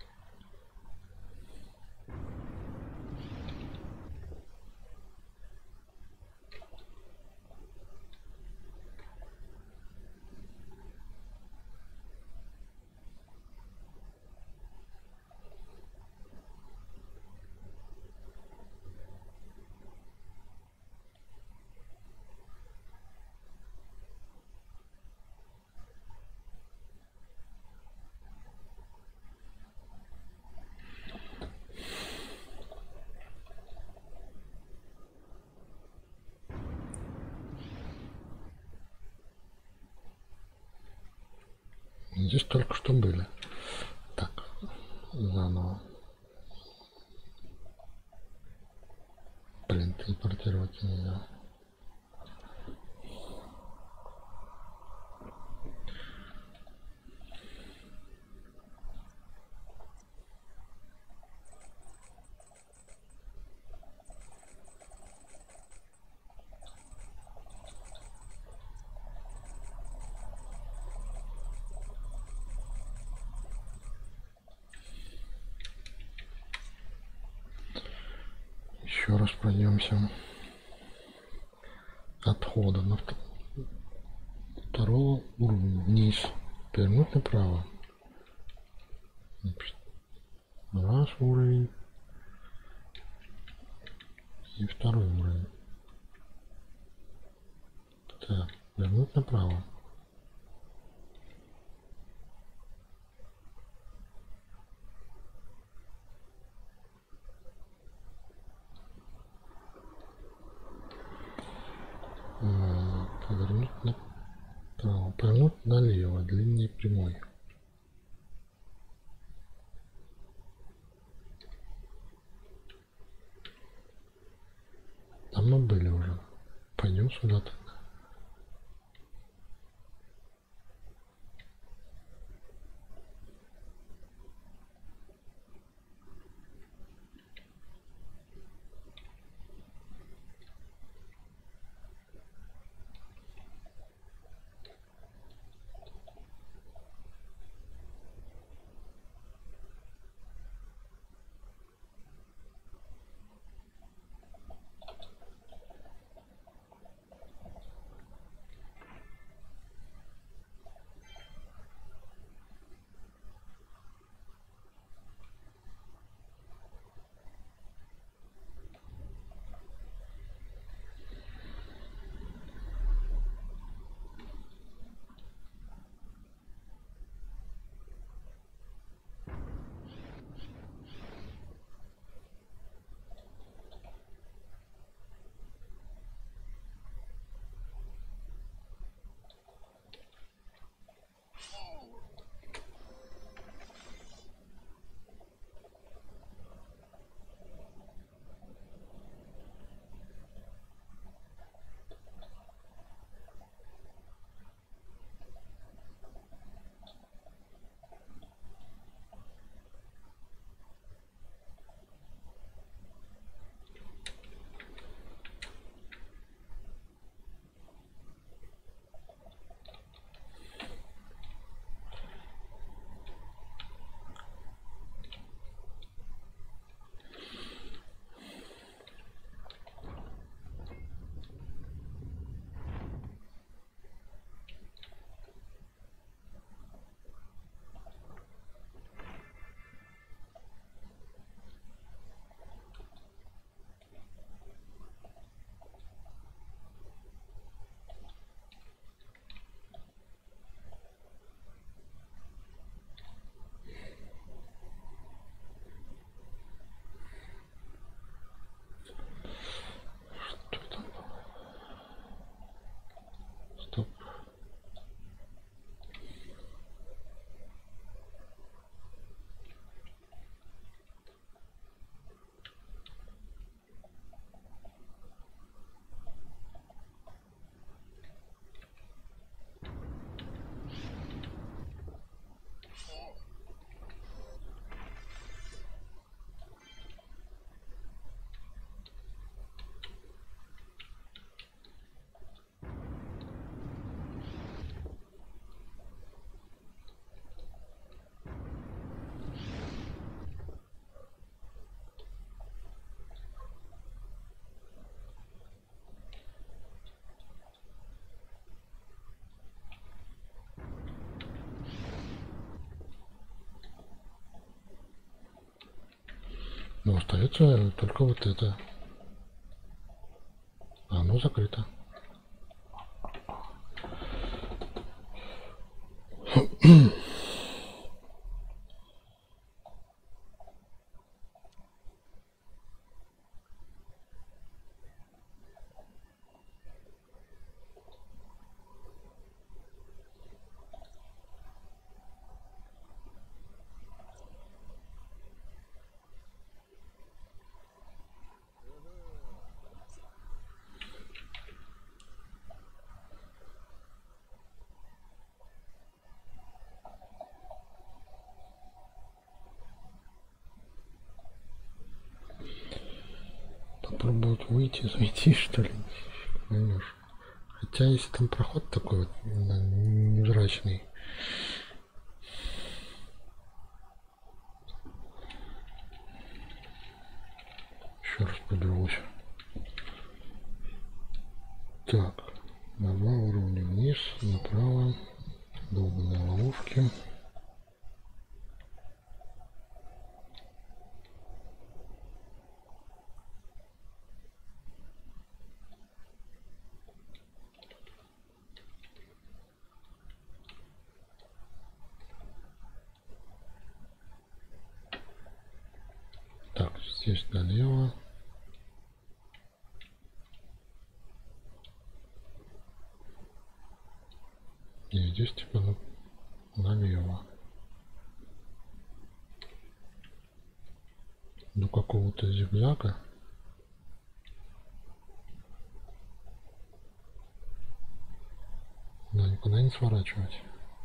Здесь только что были. Так, заново. Блин, телепортировать нельзя. Еще раз пройдемся. Отхода на второго уровня вниз. Повернуть направо. Раз уровень. И второй уровень. Так, повернуть направо. Повернуть направо, повернуть налево, длинный прямой. Там мы были уже. Пойдем сюда-то. Но остается только вот это. А оно закрыто. Попробовать выйти, зайти, что ли, поймешь. Хотя если там проход такой вот невзрачный. Еще раз подрусь. Так, на два уровня вниз, направо, долбанные ловушки. Так, здесь налево. И здесь типа ну, налево. До какого-то зигзага. Но никуда не сворачивать.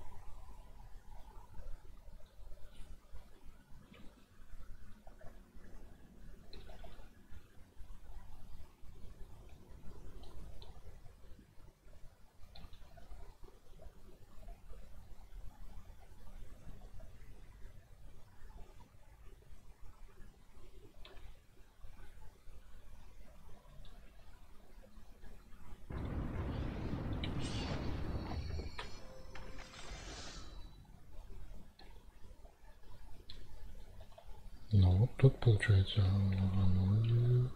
Ну вот тут получается оно...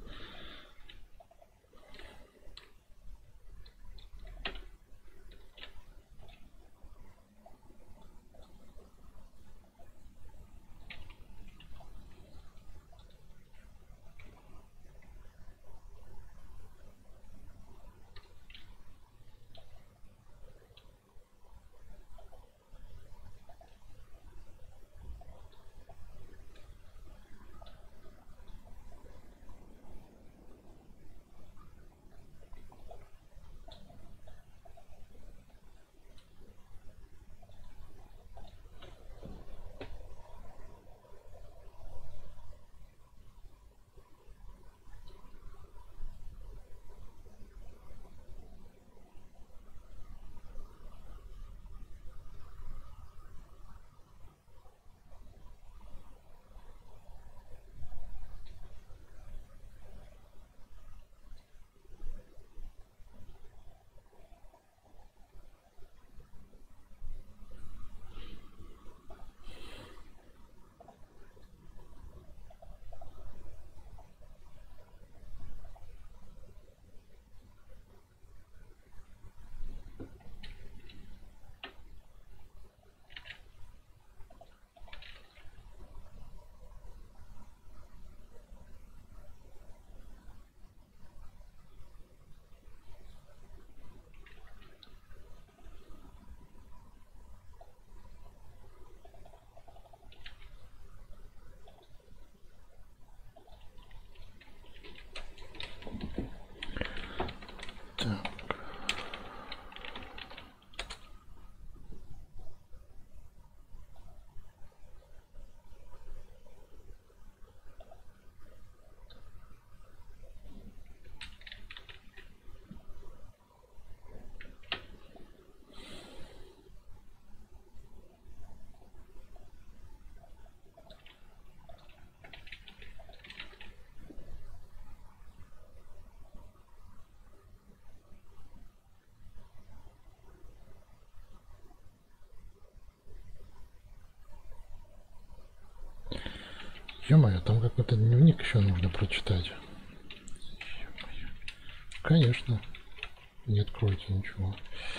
Ё-моё, там какой-то дневник еще нужно прочитать. Ё-моё. Конечно. Не откроется ничего.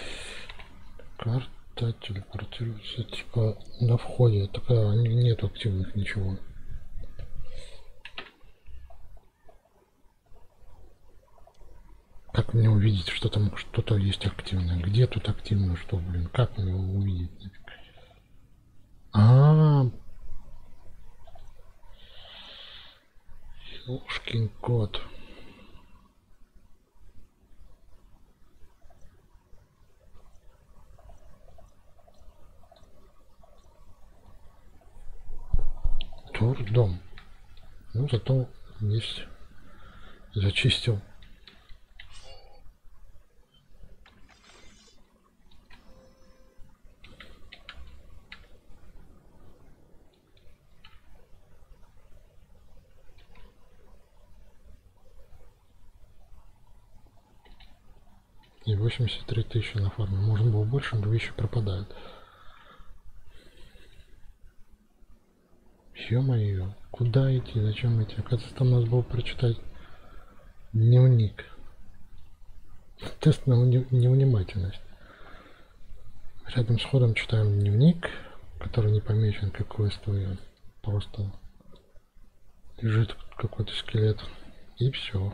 Карта телепортируется типа на входе. Такая нет активных ничего. Как мне увидеть, что там что-то есть активное? Где тут активно что, блин? Как мне его увидеть? А, -а, -а. Ёшкин кот. Дом. Ну, зато есть. Зачистил. И восемьдесят три тысячи на фарме. Можно было больше, но вещи пропадают. Ё-моё, куда идти, зачем идти? Оказывается, там надо было прочитать дневник. Тест на невнимательность. Рядом с входом читаем дневник, который не помечен как квестовый. Просто лежит какой-то скелет. И все.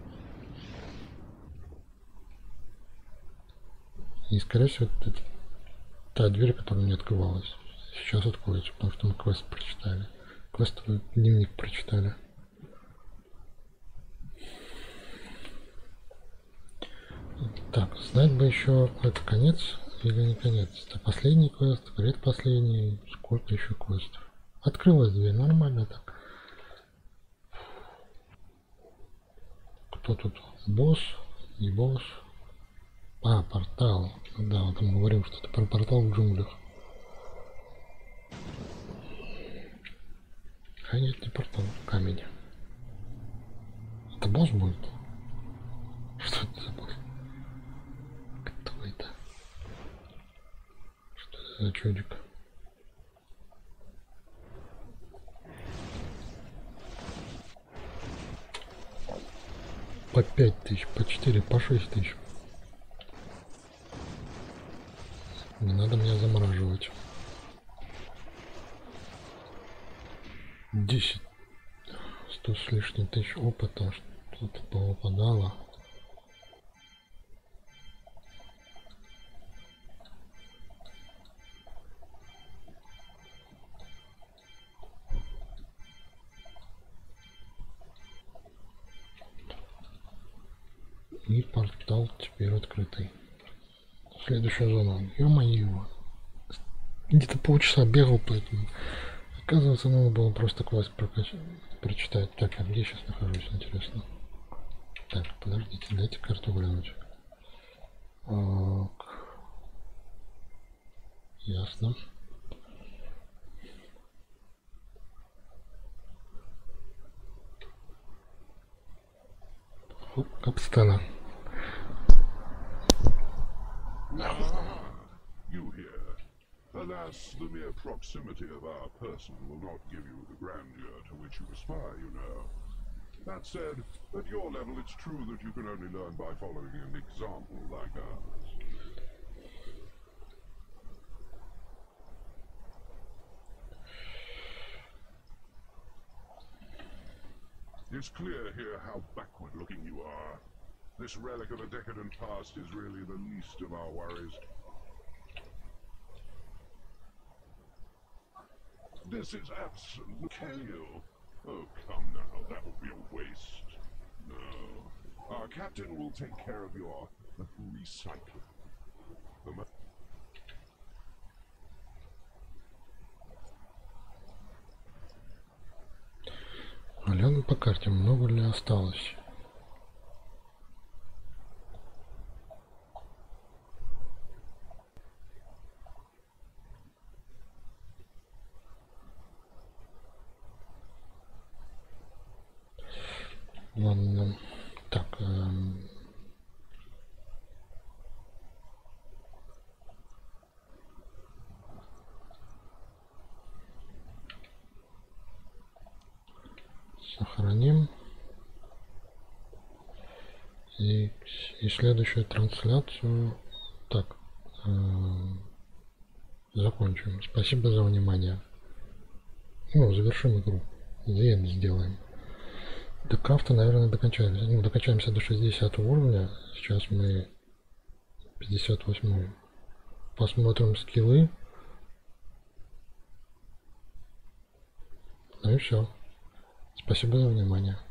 И скорее всего это та дверь, которая не открывалась. Сейчас откроется, потому что мы квест прочитали. Квестовый дневник прочитали. Так, знать бы еще, это конец или не конец. Это последний квест, предпоследний. Сколько еще квестов? Открылась дверь, нормально так. Кто тут? Босс и босс. А, портал. Да, он там говорил что-то про портал в джунглях. А нет, не портал, камень. Это босс будет? Что это за босс? Кто это? Что это за чудик? По пять тысяч, по четыре, по шесть тысяч. Не надо меня замораживать. десять, сто с лишним тысяч опыта, что-то попадало. И портал теперь открытый. Следующая зона. Ё-моё. Где-то полчаса бегал, поэтому... Оказывается, надо было просто квест прокачать, прочитать. Так, а где я сейчас нахожусь, интересно? Так, подождите, дайте карту глянуть. Так. Ясно. Хоп, капстана. Alas, the mere proximity of our person will not give you the grandeur to which you aspire, you know. That said, at your level it's true that you can only learn by following an example like ours. It's clear here how backward-looking you are. This relic of a decadent past is really the least of our worries. This is absolute kill you. Oh, come now, that would be a waste. No. Our captain will take care of your recycling. The Гляну по карте, много ли осталось. Ладно, так. Эм... Сохраним. И, и следующую трансляцию. Так. Э, закончим. Спасибо за внимание. Ну, завершим игру. The End сделаем. До крафта, наверное, докончаемся. Ну, докачаемся до шестидесятого уровня. Сейчас мы пятьдесят восьмой. Посмотрим скиллы. Ну и все. Спасибо за внимание.